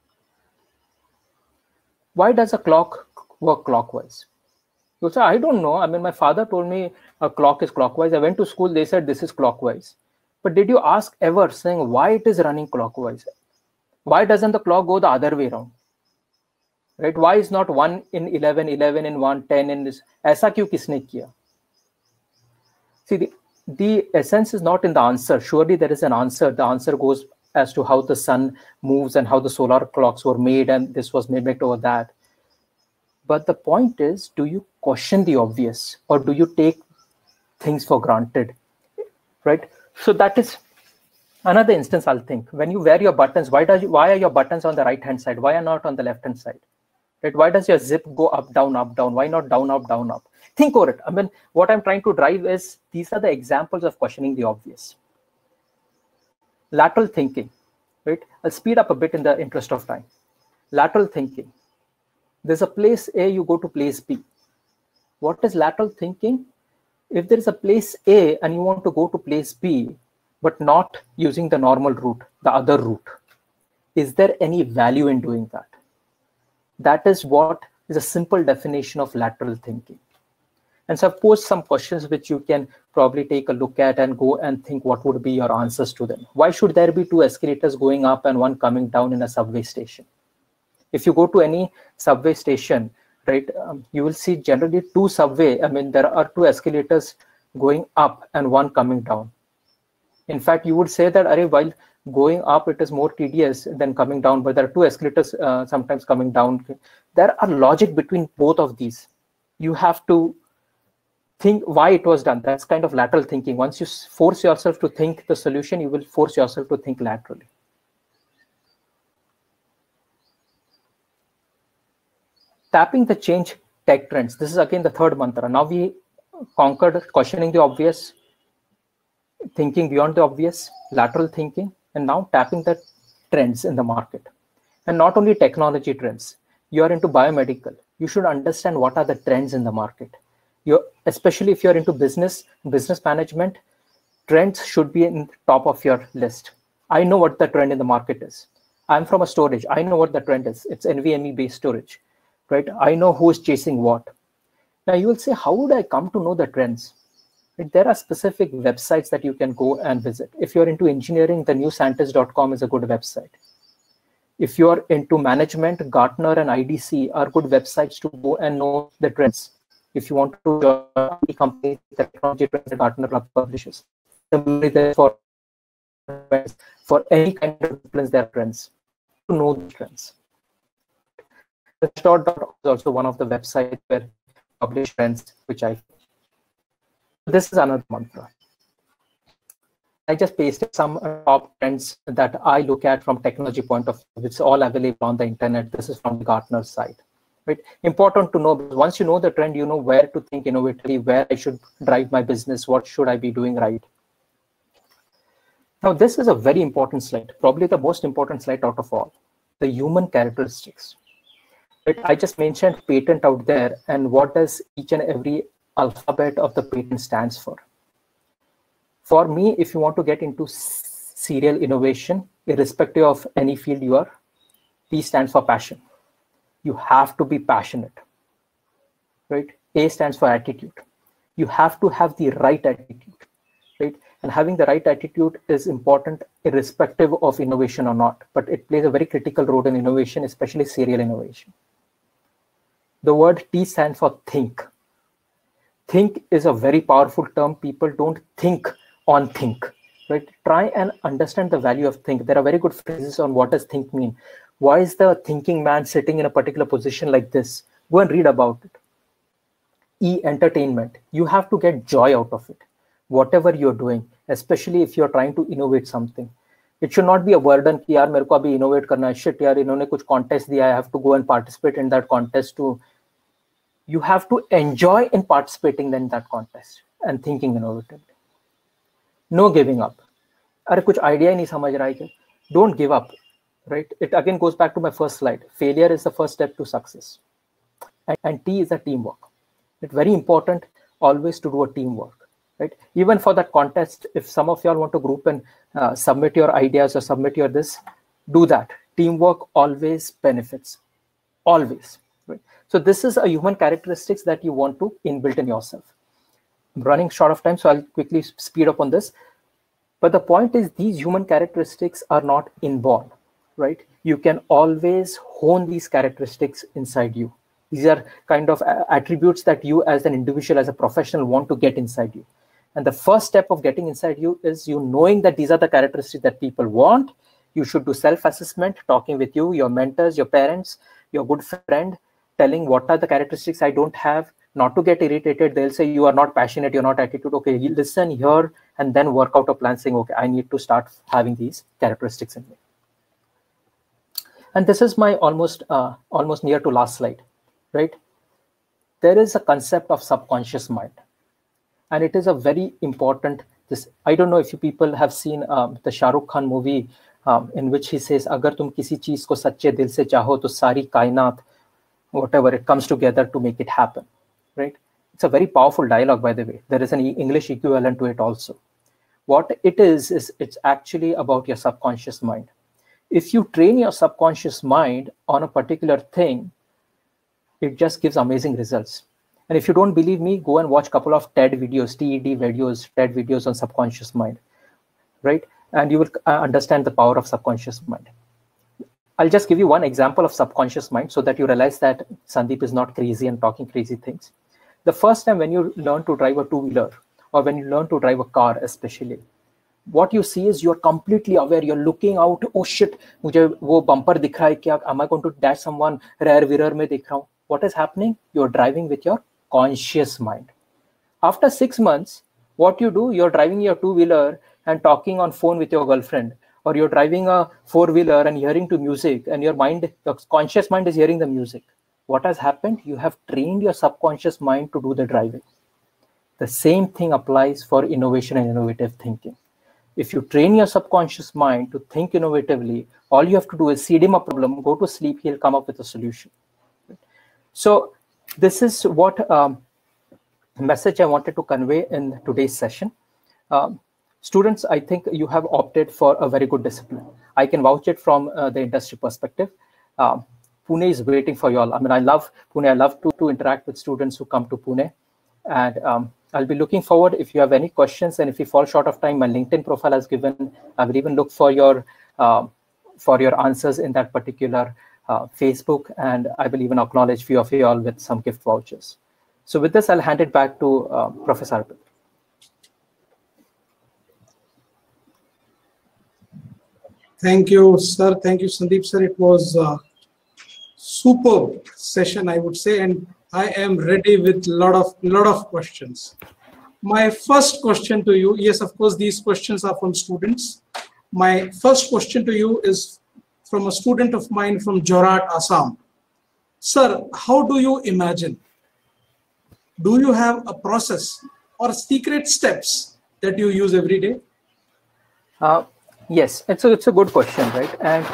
S2: Why does a clock work clockwise? You say, I don't know. I mean, my father told me a clock is clockwise. I went to school, they said this is clockwise. But did you ask ever saying why it is running clockwise? Why doesn't the clock go the other way around? Right? Why is not 1 in 11, 11 in 1, 10 in this? Aisa kyun kisne kiya? See, the essence is not in the answer. Surely there is an answer. The answer goes as to how the sun moves and how the solar clocks were made, and this was mimicked over that. But the point is, do you question the obvious, or do you take things for granted? Right? So that is another instance. I'll think, when you wear your buttons, why are your buttons on the right hand side? Why are not on the left hand side? Right? Why does your zip go up, down, up, down? Why not down, up, down, up? Think over it. I mean, what I'm trying to drive is, these are the examples of questioning the obvious. Lateral thinking, right? I'll speed up a bit in the interest of time. Lateral thinking. There's a place A, you go to place B. What is lateral thinking? If there is a place A and you want to go to place B, but not using the normal route, the other route, is there any value in doing that? That is what is a simple definition of lateral thinking. And so I've posed some questions which you can probably take a look at and go and think what would be your answers to them. Why should there be 2 escalators going up and 1 coming down in a subway station? If you go to any subway station, right, you will see generally 2 subway. I mean, there are 2 escalators going up and 1 coming down. In fact, you would say that while going up, it is more tedious than coming down, but there are 2 escalators sometimes coming down. There are logic between both of these. You have to think why it was done. That's kind of lateral thinking. Once you force yourself to think the solution, you will force yourself to think laterally. Tapping the change tech trends. This is again the third mantra. Now we conquered questioning the obvious, thinking beyond the obvious, lateral thinking, and now tapping the trends in the market. And not only technology trends. You are into biomedical. You should understand what are the trends in the market. Especially if you're into business management, trends should be in top of your list. I know what the trend in the market is. I'm from a storage. I know what the trend is. It's NVMe based storage, right? I know who's chasing what. Now you will say, how would I come to know the trends? Right? There are specific websites that you can go and visit. If you're into engineering, the newscientist.com is a good website. If you're into management, Gartner and IDC are good websites to go and know the trends. If you want to join a company, the technology trends that Gartner publishes. Similarly, for any kind of disciplines, there are trends. To know the trends. Slashdot is also one of the websites where publish trends, which this is another mantra. I just pasted some top trends that I look at from technology point of view. It's all available on the internet. This is from the Gartner site. Right? Important to know, once you know the trend, you know where to think innovatively, where I should drive my business, what should I be doing right. Now, this is a very important slide, probably the most important slide out of all, the human characteristics. Right? I just mentioned patent out there, and what does each and every alphabet of the patent stands for. For me, if you want to get into serial innovation, irrespective of any field you are, P stands for passion. You have to be passionate, right? A stands for attitude. You have to have the right attitude, right? And having the right attitude is important irrespective of innovation or not, but it plays a very critical role in innovation, especially serial innovation. The word T stands for think. Think is a very powerful term. People don't think on think, right? Try and understand the value of think. There are very good phrases on what does think mean. Why is the thinking man sitting in a particular position like this? Go and read about it. E, entertainment. You have to get joy out of it. Whatever you're doing, especially if you're trying to innovate something. It should not be a burden कि यार मेरे को अभी innovate करना है. Shit यार इन्होंने कुछ contest दिया. I have to go and participate in that contest too. You have to enjoy in participating in that contest and thinking innovatively. No giving up. अरे कुछ idea ही नहीं समझ रहा है क्या? Don't give up. right? It again goes back to my first slide. Failure is the first step to success. And T is a teamwork. It's very important always to do a teamwork, right? Even for that contest, if some of y'all want to group and submit your ideas or submit your this, do that. Teamwork always benefits, always, right? So this is a human characteristics that you want to inbuilt in yourself. I'm running short of time, so I'll quickly speed up on this. But the point is, these human characteristics are not inborn, right? You can always hone these characteristics inside you. These are kind of attributes that you as an individual, as a professional, want to get inside you. And the first step of getting inside you is you knowing that these are the characteristics that people want. You should do self-assessment, talking with you, your mentors, your parents, your good friend, telling what are the characteristics I don't have, not to get irritated. They'll say you are not passionate, you're not attitude. Okay, you listen, hear, and then work out a plan saying, okay, I need to start having these characteristics in me. And this is my almost near to last slide, right? There is a concept of subconscious mind. And it is a very important, I don't know if you people have seen the Shah Rukh Khan movie in which he says, Agar tum kisi cheez ko sache dil se chaho, to sari kainat, whatever, it comes together to make it happen, right? It's a very powerful dialogue, by the way. There is an English equivalent to it also. What it is it's actually about your subconscious mind. If you train your subconscious mind on a particular thing, it just gives amazing results. And if you don't believe me, go and watch a couple of TED videos, TED videos, TED videos on subconscious mind, right? And you will understand the power of subconscious mind. I'll just give you one example of subconscious mind so that you realize that Sandeep is not crazy and talking crazy things. The first time when you learn to drive a two-wheeler or when you learn to drive a car especially, what you see is you're completely aware. You're looking out, oh shit, mujhe wo bumper dikh raha hai kya? Am I going to dash someone? Rear mirror mein dikh raha hu. What is happening? You're driving with your conscious mind. After 6 months, what you do, you're driving your two-wheeler and talking on phone with your girlfriend, or you're driving a four-wheeler and hearing to music, and your conscious mind is hearing the music. What has happened? You have trained your subconscious mind to do the driving. The same thing applies for innovation and innovative thinking. If you train your subconscious mind to think innovatively, all you have to do is seed him a problem, go to sleep, he'll come up with a solution. So this is what message I wanted to convey in today's session. Students, I think you have opted for a very good discipline. I can vouch it from the industry perspective. Pune is waiting for you all. I mean, I love Pune. I love to interact with students who come to Pune. And I'll be looking forward if you have any questions. And if you fall short of time, my LinkedIn profile has given. I will even look for your answers in that particular Facebook. And I will even acknowledge few of you all with some gift vouchers. So with this, I'll hand it back to Professor Arpit.
S1: Thank you, sir. Thank you, Sandeep, sir. It was a superb session, I would say, and I am ready with lot of questions. My first question to you, yes, of course, these questions are from students. My first question to you is from a student of mine from Jorat, Assam. Sir, how do you imagine? Do you have a process or secret steps that you use every day?
S2: Yes, it's a good question, right? And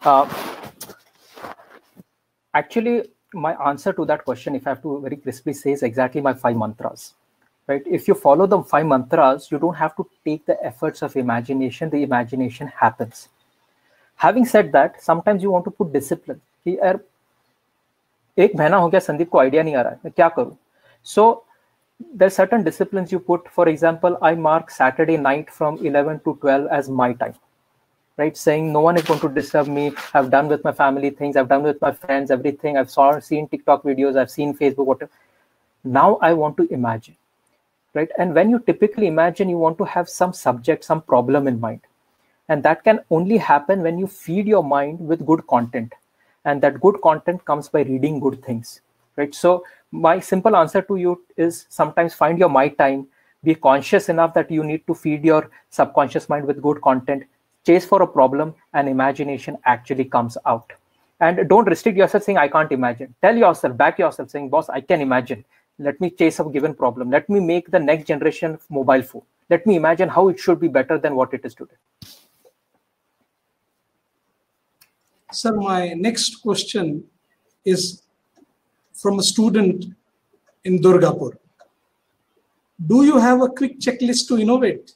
S2: actually, my answer to that question, if I have to very crisply say, is exactly my 5 mantras, right? If you follow the 5 mantras, you don't have to take the efforts of imagination. The imagination happens. Having said that, sometimes you want to put discipline. कि यार एक महीना हो गया संदीप को idea नहीं आ रहा है, मैं क्या करूं? So there are certain disciplines you put. For example, I mark Saturday night from 11 to 12 as my time, right? Saying no one is going to disturb me. I've done with my family things. I've done with my friends, everything. I've seen TikTok videos. I've seen Facebook, whatever. Now I want to imagine, right? And when you typically imagine, you want to have some subject, some problem in mind. And that can only happen when you feed your mind with good content. And that good content comes by reading good things, right? So my simple answer to you is sometimes find your my time, be conscious enough that you need to feed your subconscious mind with good content, chase for a problem, and imagination actually comes out. And don't restrict yourself saying, I can't imagine. Tell yourself, back yourself saying, boss, I can imagine. Let me chase a given problem. Let me make the next generation mobile phone. Let me imagine how it should be better than what it is today.
S1: Sir, my next question is from a student in Durgapur. Do you have a quick checklist to innovate?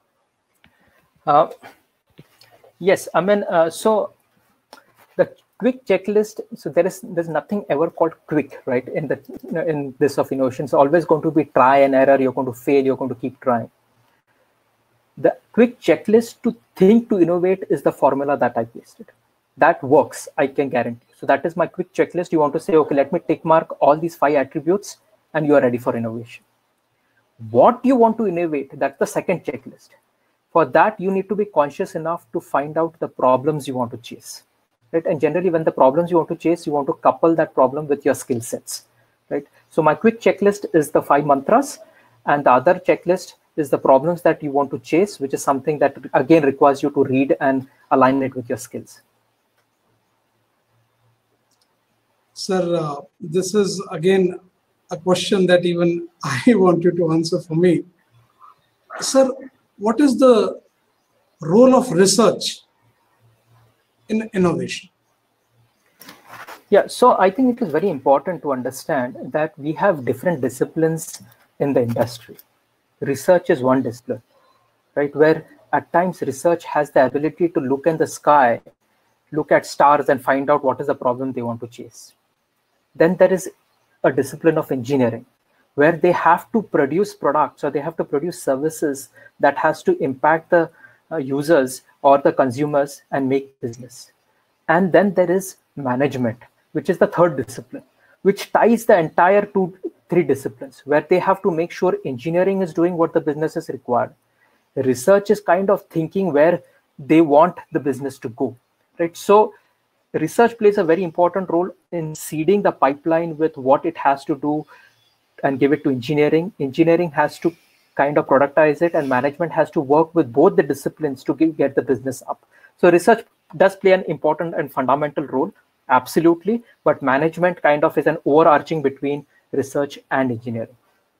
S2: Yes, I mean, so the quick checklist. So there's nothing ever called quick, right? In this of innovation, it's always going to be try and error. You're going to fail. You're going to keep trying. The quick checklist to think to innovate is the formula that I pasted. That works, I can guarantee. So that is my quick checklist. You want to say, okay, let me tick mark all these 5 attributes, and you are ready for innovation. What you want to innovate, that's the second checklist. For that, you need to be conscious enough to find out the problems you want to chase, right? And generally, when the problems you want to chase, you want to couple that problem with your skill sets, right? So my quick checklist is the 5 mantras, and the other checklist is the problems that you want to chase, which is something that again requires you to read and align it with your skills.
S1: Sir, this is again a question that even I want you to answer for me. Sir, what is the role of research in innovation?
S2: Yeah, so I think it is very important to understand that we have different disciplines in the industry. Research is one discipline, right? Where at times research has the ability to look in the sky, look at stars and find out what is the problem they want to chase. Then there is a discipline of engineering, where they have to produce products or they have to produce services that has to impact the users or the consumers and make business. And then there is management, which is the third discipline, which ties the entire 2-3 disciplines, where they have to make sure engineering is doing what the business is required. Research is kind of thinking where they want the business to go, right? So research plays a very important role in seeding the pipeline with what it has to do and give it to engineering. Engineering has to kind of productize it, and management has to work with both the disciplines to get the business up. So research does play an important and fundamental role, absolutely, but management kind of is an overarching between research and engineering.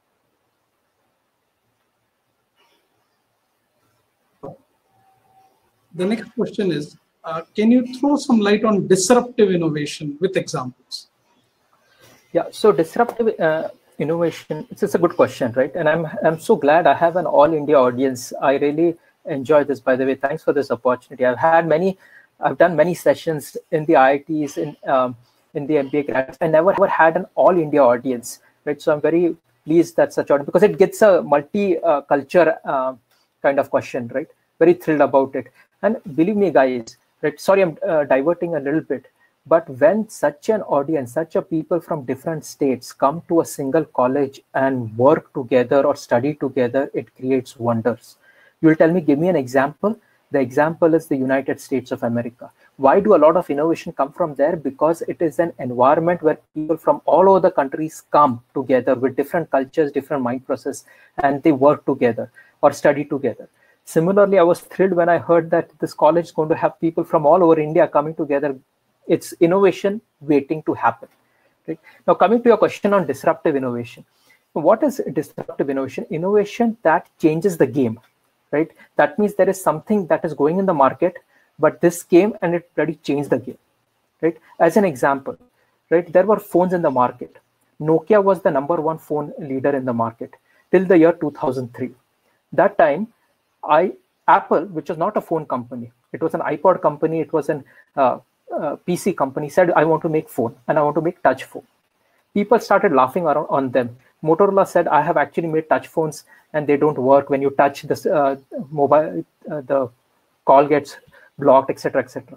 S1: The next question is, can you throw some light on disruptive innovation with examples?
S2: Yeah, so disruptive innovation, it's a good question, right? And I'm so glad I have an all India audience. I really enjoy this, by the way. Thanks for this opportunity. I've done many sessions in the IITs, in the MBA grads. I never had an all India audience, right? So I'm very pleased that such audience, because it gets a multi-culture kind of question, right? Very thrilled about it. And believe me, guys, right? Sorry, I'm diverting a little bit. But when such an audience, such a people from different states come to a single college and work together or study together, it creates wonders. You'll tell me, give me an example. The example is the United States of America. Why do a lot of innovation come from there? Because it is an environment where people from all over the countries come together with different cultures, different mind process, and they work together or study together. Similarly, I was thrilled when I heard that this college is going to have people from all over India coming together. It's innovation waiting to happen. Right? Now, coming to your question on disruptive innovation. What is disruptive innovation? Innovation that changes the game, right? That means there is something that is going in the market, but this came and it really changed the game, right? As an example, right? There were phones in the market. Nokia was the #1 phone leader in the market till the year 2003. That time, Apple, which was not a phone company, it was an iPod company, it was an PC company, said, I want to make phone and I want to make touch phone. People started laughing around on them. Motorola said, I have actually made touch phones and they don't work. When you touch this mobile, the call gets blocked, etc., etc.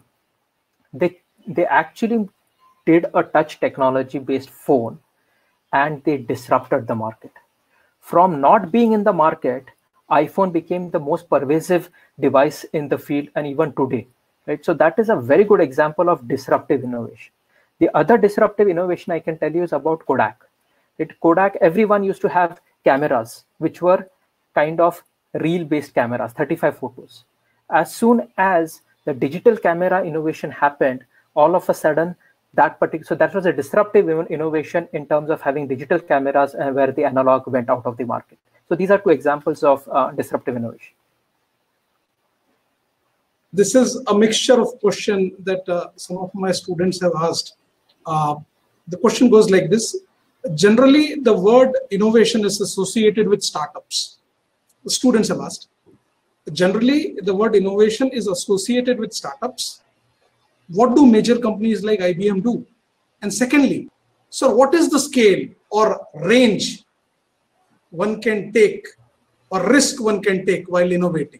S2: They actually did a touch technology based phone and they disrupted the market. From not being in the market, iPhone became the most pervasive device in the field, and even today, right? So that is a very good example of disruptive innovation. The other disruptive innovation I can tell you is about Kodak. Kodak, everyone used to have cameras, which were kind of reel-based cameras, 35 photos. As soon as the digital camera innovation happened, all of a sudden, that was a disruptive innovation in terms of having digital cameras where the analog went out of the market. So these are two examples of disruptive innovation.
S1: this is a mixture of question that some of my students have asked. The question goes like this. Generally, the word innovation is associated with startups. The students have asked. Generally, the word innovation is associated with startups. What do major companies like IBM do? And secondly, so what is the scale or range one can take or risk one can take while innovating?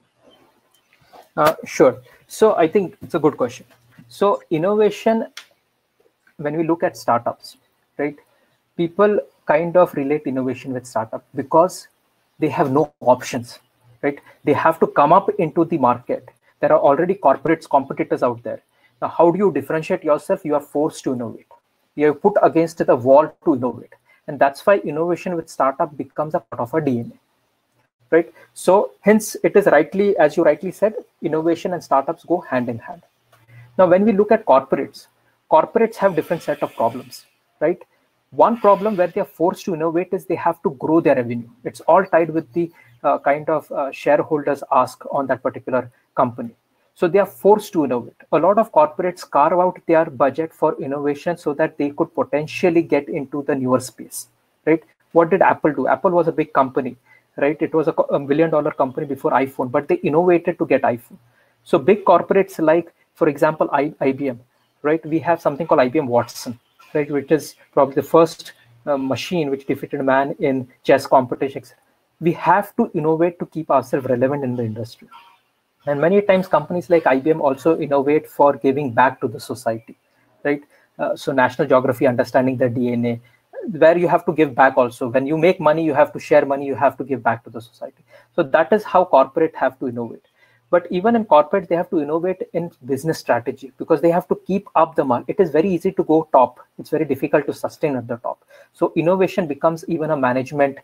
S2: Sure. So I think it's a good question. So innovation, when we look at startups, right, people kind of relate innovation with startup because they have no options, right? They have to come up into the market. There are already corporates, competitors out there. Now, how do you differentiate yourself? You are forced to innovate. You are put against the wall to innovate. And that's why innovation with startup becomes a part of our DNA, right? So hence it is rightly, as you rightly said, innovation and startups go hand in hand. Now, when we look at corporates have different set of problems, right? One problem where they are forced to innovate is they have to grow their revenue. It's all tied with the kind of shareholders ask on that particular company. So they are forced to innovate. A lot of corporates carve out their budget for innovation so that they could potentially get into the newer space, right? What did Apple do? Apple was a big company, right? It was a $1 billion company before iPhone, but they innovated to get iPhone. So big corporates like, for example, IBM, right? We have something called IBM Watson, right? Which is probably the first machine which defeated man in chess competition. We have to innovate to keep ourselves relevant in the industry. And many times companies like IBM also innovate for giving back to the society, right? So National Geography, understanding the DNA, where you have to give back also. When you make money, you have to share money, you have to give back to the society. So that is how corporate have to innovate. But even in corporate, they have to innovate in business strategy because they have to keep up the market. It is very easy to go top. It's very difficult to sustain at the top. So innovation becomes even a management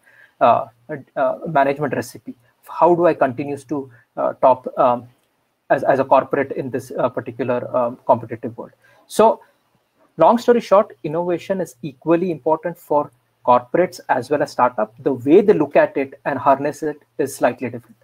S2: recipe. How do I continue to top as a corporate in this particular competitive world? So long story short, innovation is equally important for corporates as well as startup. The way they look at it and harness it is slightly different.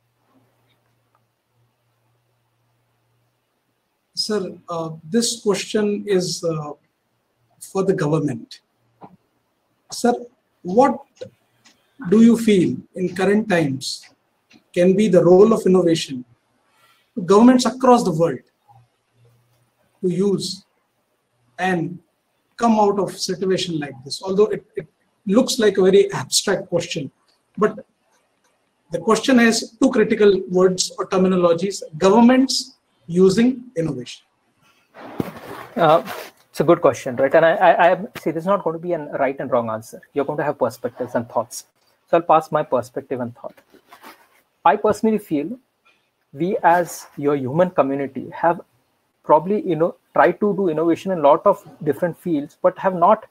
S1: Sir, this question is for the government. Sir, what do you feel in current times can be the role of innovation to governments across the world to use and come out of situation like this? Although it looks like a very abstract question, but the question has two critical words or terminologies: governments using innovation.
S2: It's a good question, right? And I see there's not going to be a right and wrong answer. You're going to have perspectives and thoughts. So I'll pass my perspective and thought. I personally feel we as your human community have probably, tried to do innovation in a lot of different fields, but have not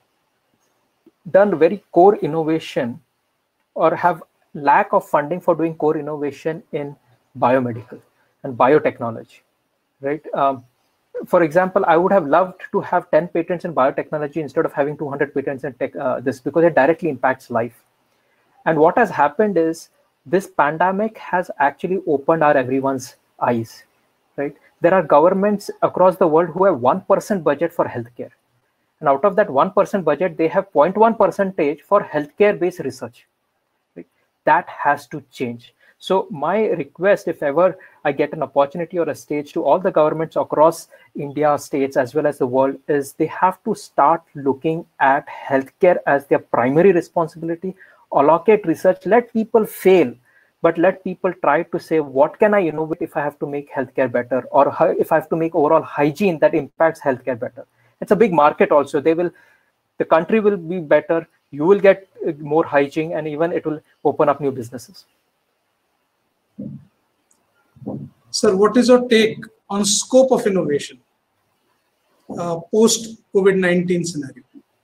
S2: done very core innovation or have lack of funding for doing core innovation in biomedical and biotechnology, right? For example, I would have loved to have 10 patents in biotechnology instead of having 200 patents in this, because it directly impacts life. And what has happened is this pandemic has actually opened everyone's eyes, right? There are governments across the world who have 1% budget for healthcare. And out of that 1% budget, they have 0.1% for healthcare-based research. Right? That has to change. So my request, if ever I get an opportunity or a stage, to all the governments across India, states, as well as the world, is they have to start looking at healthcare as their primary responsibility, allocate research, let people fail, but let people try to say, what can I innovate if I have to make healthcare better, or if I have to make overall hygiene that impacts healthcare better. It's a big market also. The country will be better, you will get more hygiene, and even it will open up new businesses.
S1: Sir, what is your take on scope of innovation post COVID-19 scenario?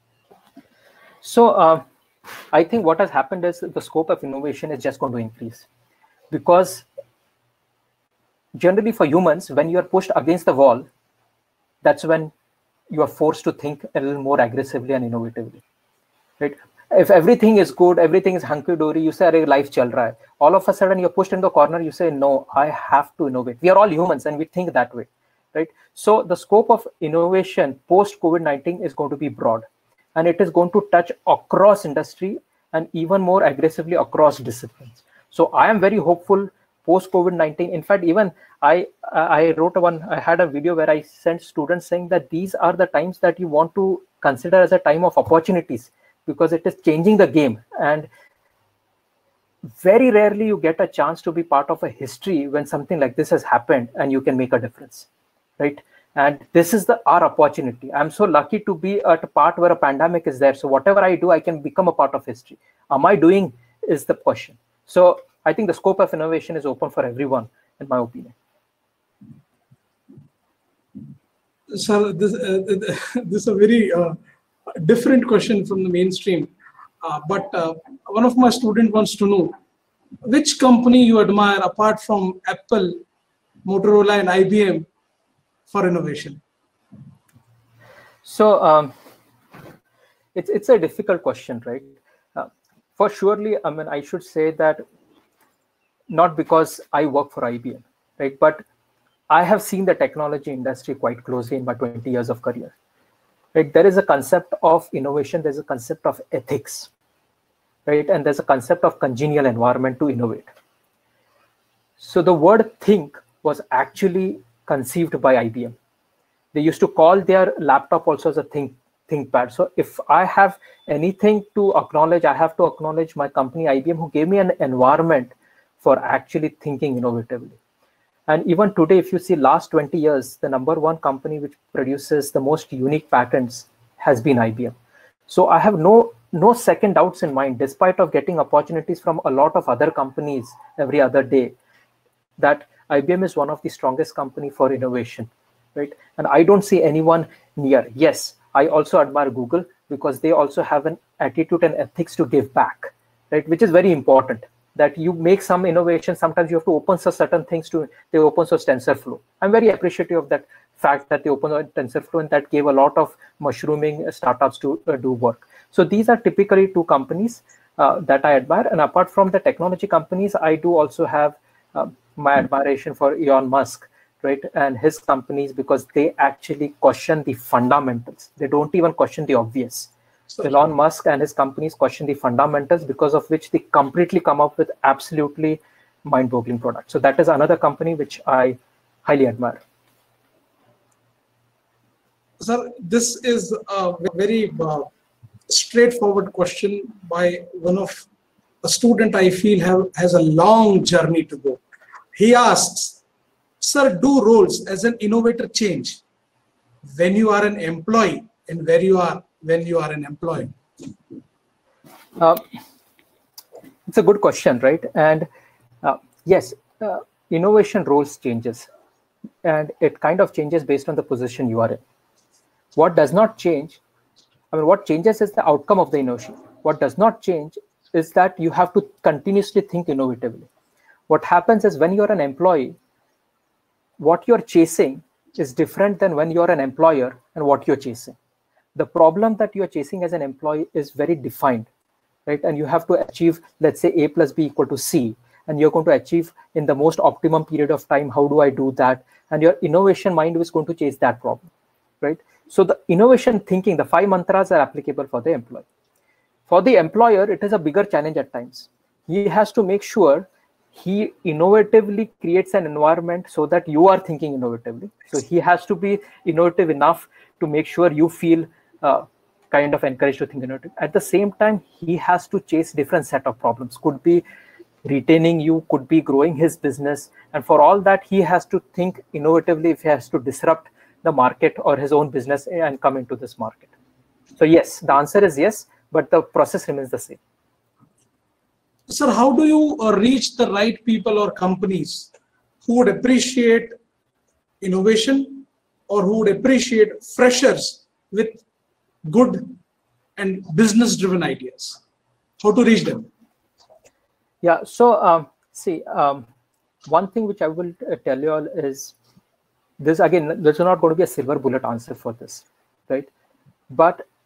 S2: So I think what has happened is the scope of innovation is just going to increase, because generally for humans, when you are pushed against the wall, that's when you are forced to think a little more aggressively and innovatively, right? if everything is good, everything is hunky-dory, you say, "Arey, life chal raha hai." All of a sudden, you're pushed in the corner, you say, "No, I have to innovate." We are all humans and we think that way, right? So the scope of innovation post-COVID-19 is going to be broad, and it is going to touch across industry and even more aggressively across disciplines. So I am very hopeful post-COVID-19. In fact, even I had a video where I sent students saying that these are the times that you want to consider as a time of opportunities, because it is changing the game. And very rarely you get a chance to be part of a history when something like this has happened and you can make a difference, right? And this is our opportunity. I'm so lucky to be at a part where a pandemic is there. So whatever I do, I can become a part of history. Am I doing is the question. So I think the scope of innovation is open for everyone, in my opinion.
S1: Sir, this is a very different question from the mainstream. But one of my students wants to know which company you admire apart from Apple, Motorola, and IBM for innovation.
S2: So it's a difficult question, right? For surely, I mean, I should say that not because I work for IBM, right? But I have seen the technology industry quite closely in my 20 years of career. Right? There is a concept of innovation, there's a concept of ethics, right? And there's a concept of congenial environment to innovate. So the word think was actually conceived by IBM. They used to call their laptop also as a ThinkPad. So if I have anything to acknowledge, I have to acknowledge my company IBM, who gave me an environment for actually thinking innovatively. And even today, if you see last 20 years, the number one company which produces the most unique patents has been IBM. So I have no second doubts in mind, despite of getting opportunities from a lot of other companies every other day, that IBM is one of the strongest company for innovation, right? And I don't see anyone near. Yes, I also admire Google because they also have an attitude and ethics to give back, right? Which is very important. That you make some innovation, sometimes you have to open source certain things to, they open source TensorFlow. I'm very appreciative of that fact that they open source TensorFlow, and that gave a lot of mushrooming startups to do work. So these are typically two companies that I admire. And apart from the technology companies, I do also have my admiration for Elon Musk, right? And his companies, because they actually question the fundamentals. They don't even question the obvious. So Elon Musk and his companies question the fundamentals, because of which they completely come up with absolutely mind-boggling products. So that is another company which I highly admire.
S1: Sir, this is a very straightforward question by one of a student I feel has a long journey to go. He asks, sir, do roles as an innovator change when you are an employee and when you are an employee?
S2: It's a good question, right? And yes, innovation roles changes, and it kind of changes based on the position you are in. What does not change, I mean, what changes is the outcome of the innovation. What does not change is that you have to continuously think innovatively. What happens is when you're an employee, what you're chasing is different than when you're an employer and what you're chasing. The problem that you're chasing as an employee is very defined, right? And you have to achieve, let's say, A plus B equal to C, and you're going to achieve in the most optimum period of time. How do I do that? And your innovation mind is going to chase that problem, right? So the innovation thinking, the 5 mantras are applicable for the employee. For the employer, it is a bigger challenge at times. He has to make sure he innovatively creates an environment so that you are thinking innovatively. So he has to be innovative enough to make sure you feel kind of encouraged to think innovative. At the same time, he has to chase different set of problems. Could be retaining you, could be growing his business. And for all that, he has to think innovatively if he has to disrupt the market or his own business and come into this market. So yes, the answer is yes, but the process remains the same.
S1: Sir, how do you reach the right people or companies who would appreciate innovation or who would appreciate freshers with good and business-driven ideas? How to reach them?
S2: Yeah, so one thing which I will tell you all is this. Again, there's not going to be a silver bullet answer for this, right? But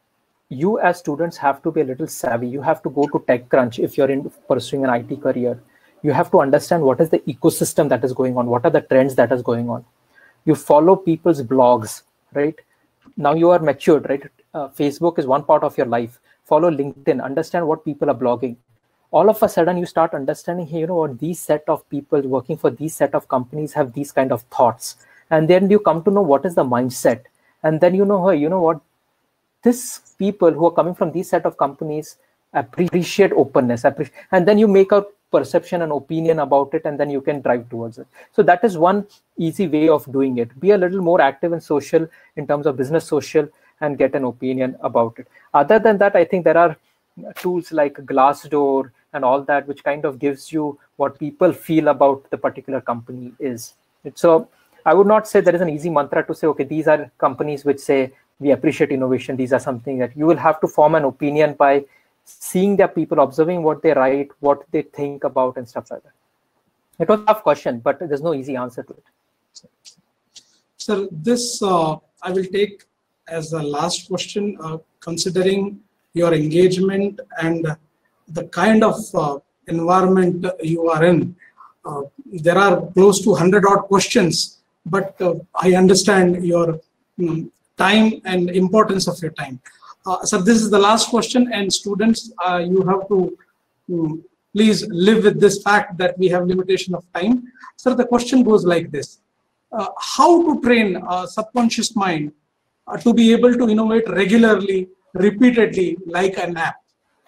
S2: you as students have to be a little savvy. You have to go to TechCrunch if you're in pursuing an IT career. You have to understand what is the ecosystem that is going on, what are the trends that is going on. You follow people's blogs, right? Now you are matured, right? Facebook is one part of your life. Follow LinkedIn, understand what people are blogging. All of a sudden you start understanding, hey, you know what, these set of people working for these set of companies have these kind of thoughts. And then you come to know what is the mindset. And then you know, hey, you know what, this people who are coming from these set of companies appreciate openness, and then you make a perception and opinion about it, and then you can drive towards it. So that is one easy way of doing it. Be a little more active in social, in terms of business social, and get an opinion about it. Other than that, I think there are tools like Glassdoor and all that, which kind of gives you what people feel about the particular company is. So I would not say there is an easy mantra to say, okay, these are companies which say we appreciate innovation. These are something that you will have to form an opinion by seeing their people, observing what they write, what they think about, and stuff like that. It was a tough question, but there's no easy answer to it.
S1: Sir, this I will take as the last question, considering your engagement and the kind of environment you are in. There are close to 100 odd questions, but I understand your time and importance of your time. So this is the last question, and students, you have to please live with this fact that we have limitation of time. So the question goes like this: how to train a subconscious mind to be able to innovate regularly, repeatedly, like an app?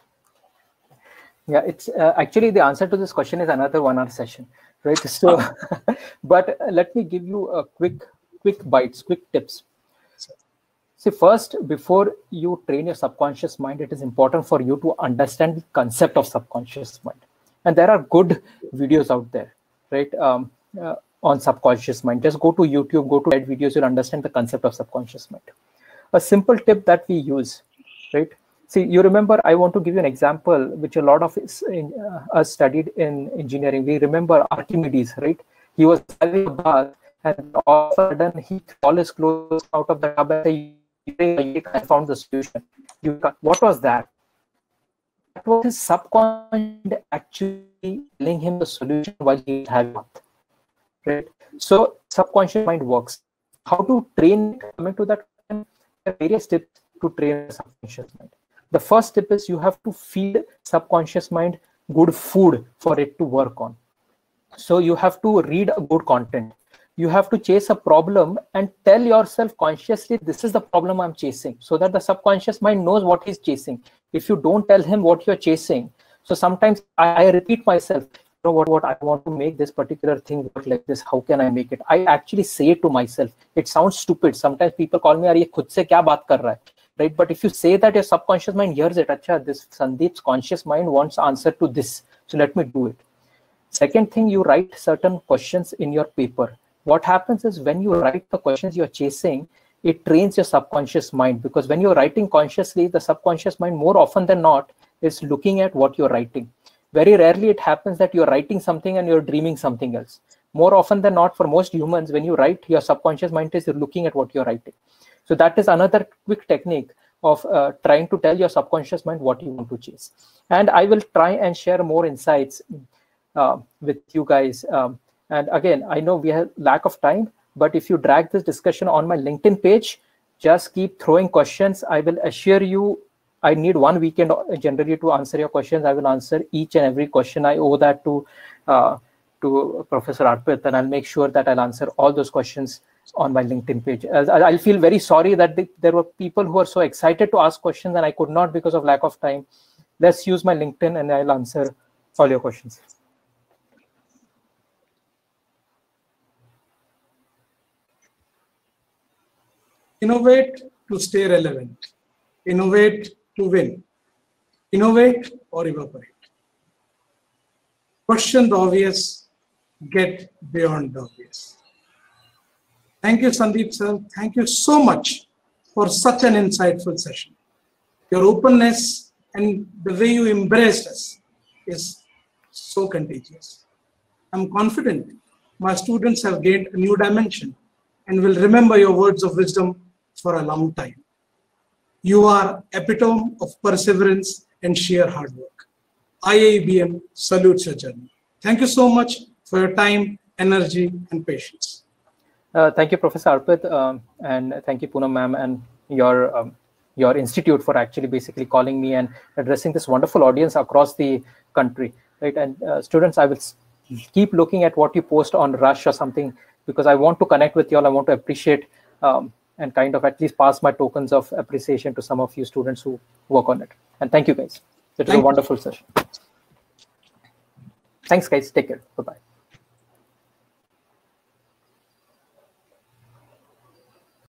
S2: Yeah, it's actually the answer to this question is another 1 hour session, right? So, but let me give you a quick bites, quick tips. See, first, before you train your subconscious mind, it is important for you to understand the concept of subconscious mind. And there are good videos out there, right, on subconscious mind. Just go to YouTube, go to TED videos, you'll understand the concept of subconscious mind. A simple tip that we use, right? See, you remember, I want to give you an example, which a lot of us studied in engineering. We remember Archimedes, right? He was having a bath, and all of a sudden, he threw all his clothes out of the tub and said, I found the solution. What was that? That was his subconscious actually telling him the solution while he was having bath, right? So subconscious mind works. How to train? Coming to that, there are various tips to train the subconscious mind. The first tip is you have to feed subconscious mind good food for it to work on. So you have to read a good content. You have to chase a problem and tell yourself consciously, this is the problem I'm chasing, so that the subconscious mind knows what he's chasing. If you don't tell him what you're chasing, so sometimes I repeat myself, you know what, I want to make this particular thing work like this. How can I make it? I actually say it to myself. It sounds stupid. Sometimes people call me, "Are ye khud se kya baat kar raha hai?" Right? But if you say that, your subconscious mind hears it. Acha, this Sandeep's conscious mind wants answer to this, so let me do it. Second thing, you write certain questions in your paper. What happens is when you write the questions you're chasing, it trains your subconscious mind, because when you're writing consciously, the subconscious mind more often than not is looking at what you're writing. Very rarely it happens that you're writing something and you're dreaming something else. More often than not, for most humans, when you write, your subconscious mind is looking at what you're writing. So that is another quick technique of trying to tell your subconscious mind what you want to chase. And I will try and share more insights with you guys. And again, I know we have lack of time, but if you drag this discussion on my LinkedIn page, just keep throwing questions. I will assure you, I need 1 weekend generally to answer your questions. I will answer each and every question. I owe that to Professor Arpit, and I'll make sure that I'll answer all those questions on my LinkedIn page. I'll feel very sorry that there were people who are so excited to ask questions and I could not because of lack of time. Let's use my LinkedIn and I'll answer all your questions.
S1: Innovate to stay relevant. Innovate to win. Innovate or evaporate. Question the obvious, get beyond the obvious. Thank you, Sandeep sir. Thank you so much for such an insightful session. Your openness and the way you embraced us is so contagious. I'm confident my students have gained a new dimension and will remember your words of wisdom for a long time. You are epitome of perseverance and sheer hard work. IIBM salutes your journey. Thank you so much for your time, energy, and patience.
S2: Thank you, Professor Arpit, and thank you, Poonam ma'am, and your institute for actually basically calling me and addressing this wonderful audience across the country, right? And students, I will keep looking at what you post on Rush or something, because I want to connect with you all. I want to appreciate and kind of at least pass my tokens of appreciation to some of you students who work on it. And thank you, guys. It was a wonderful session. Thanks, guys. Take care. Bye-bye.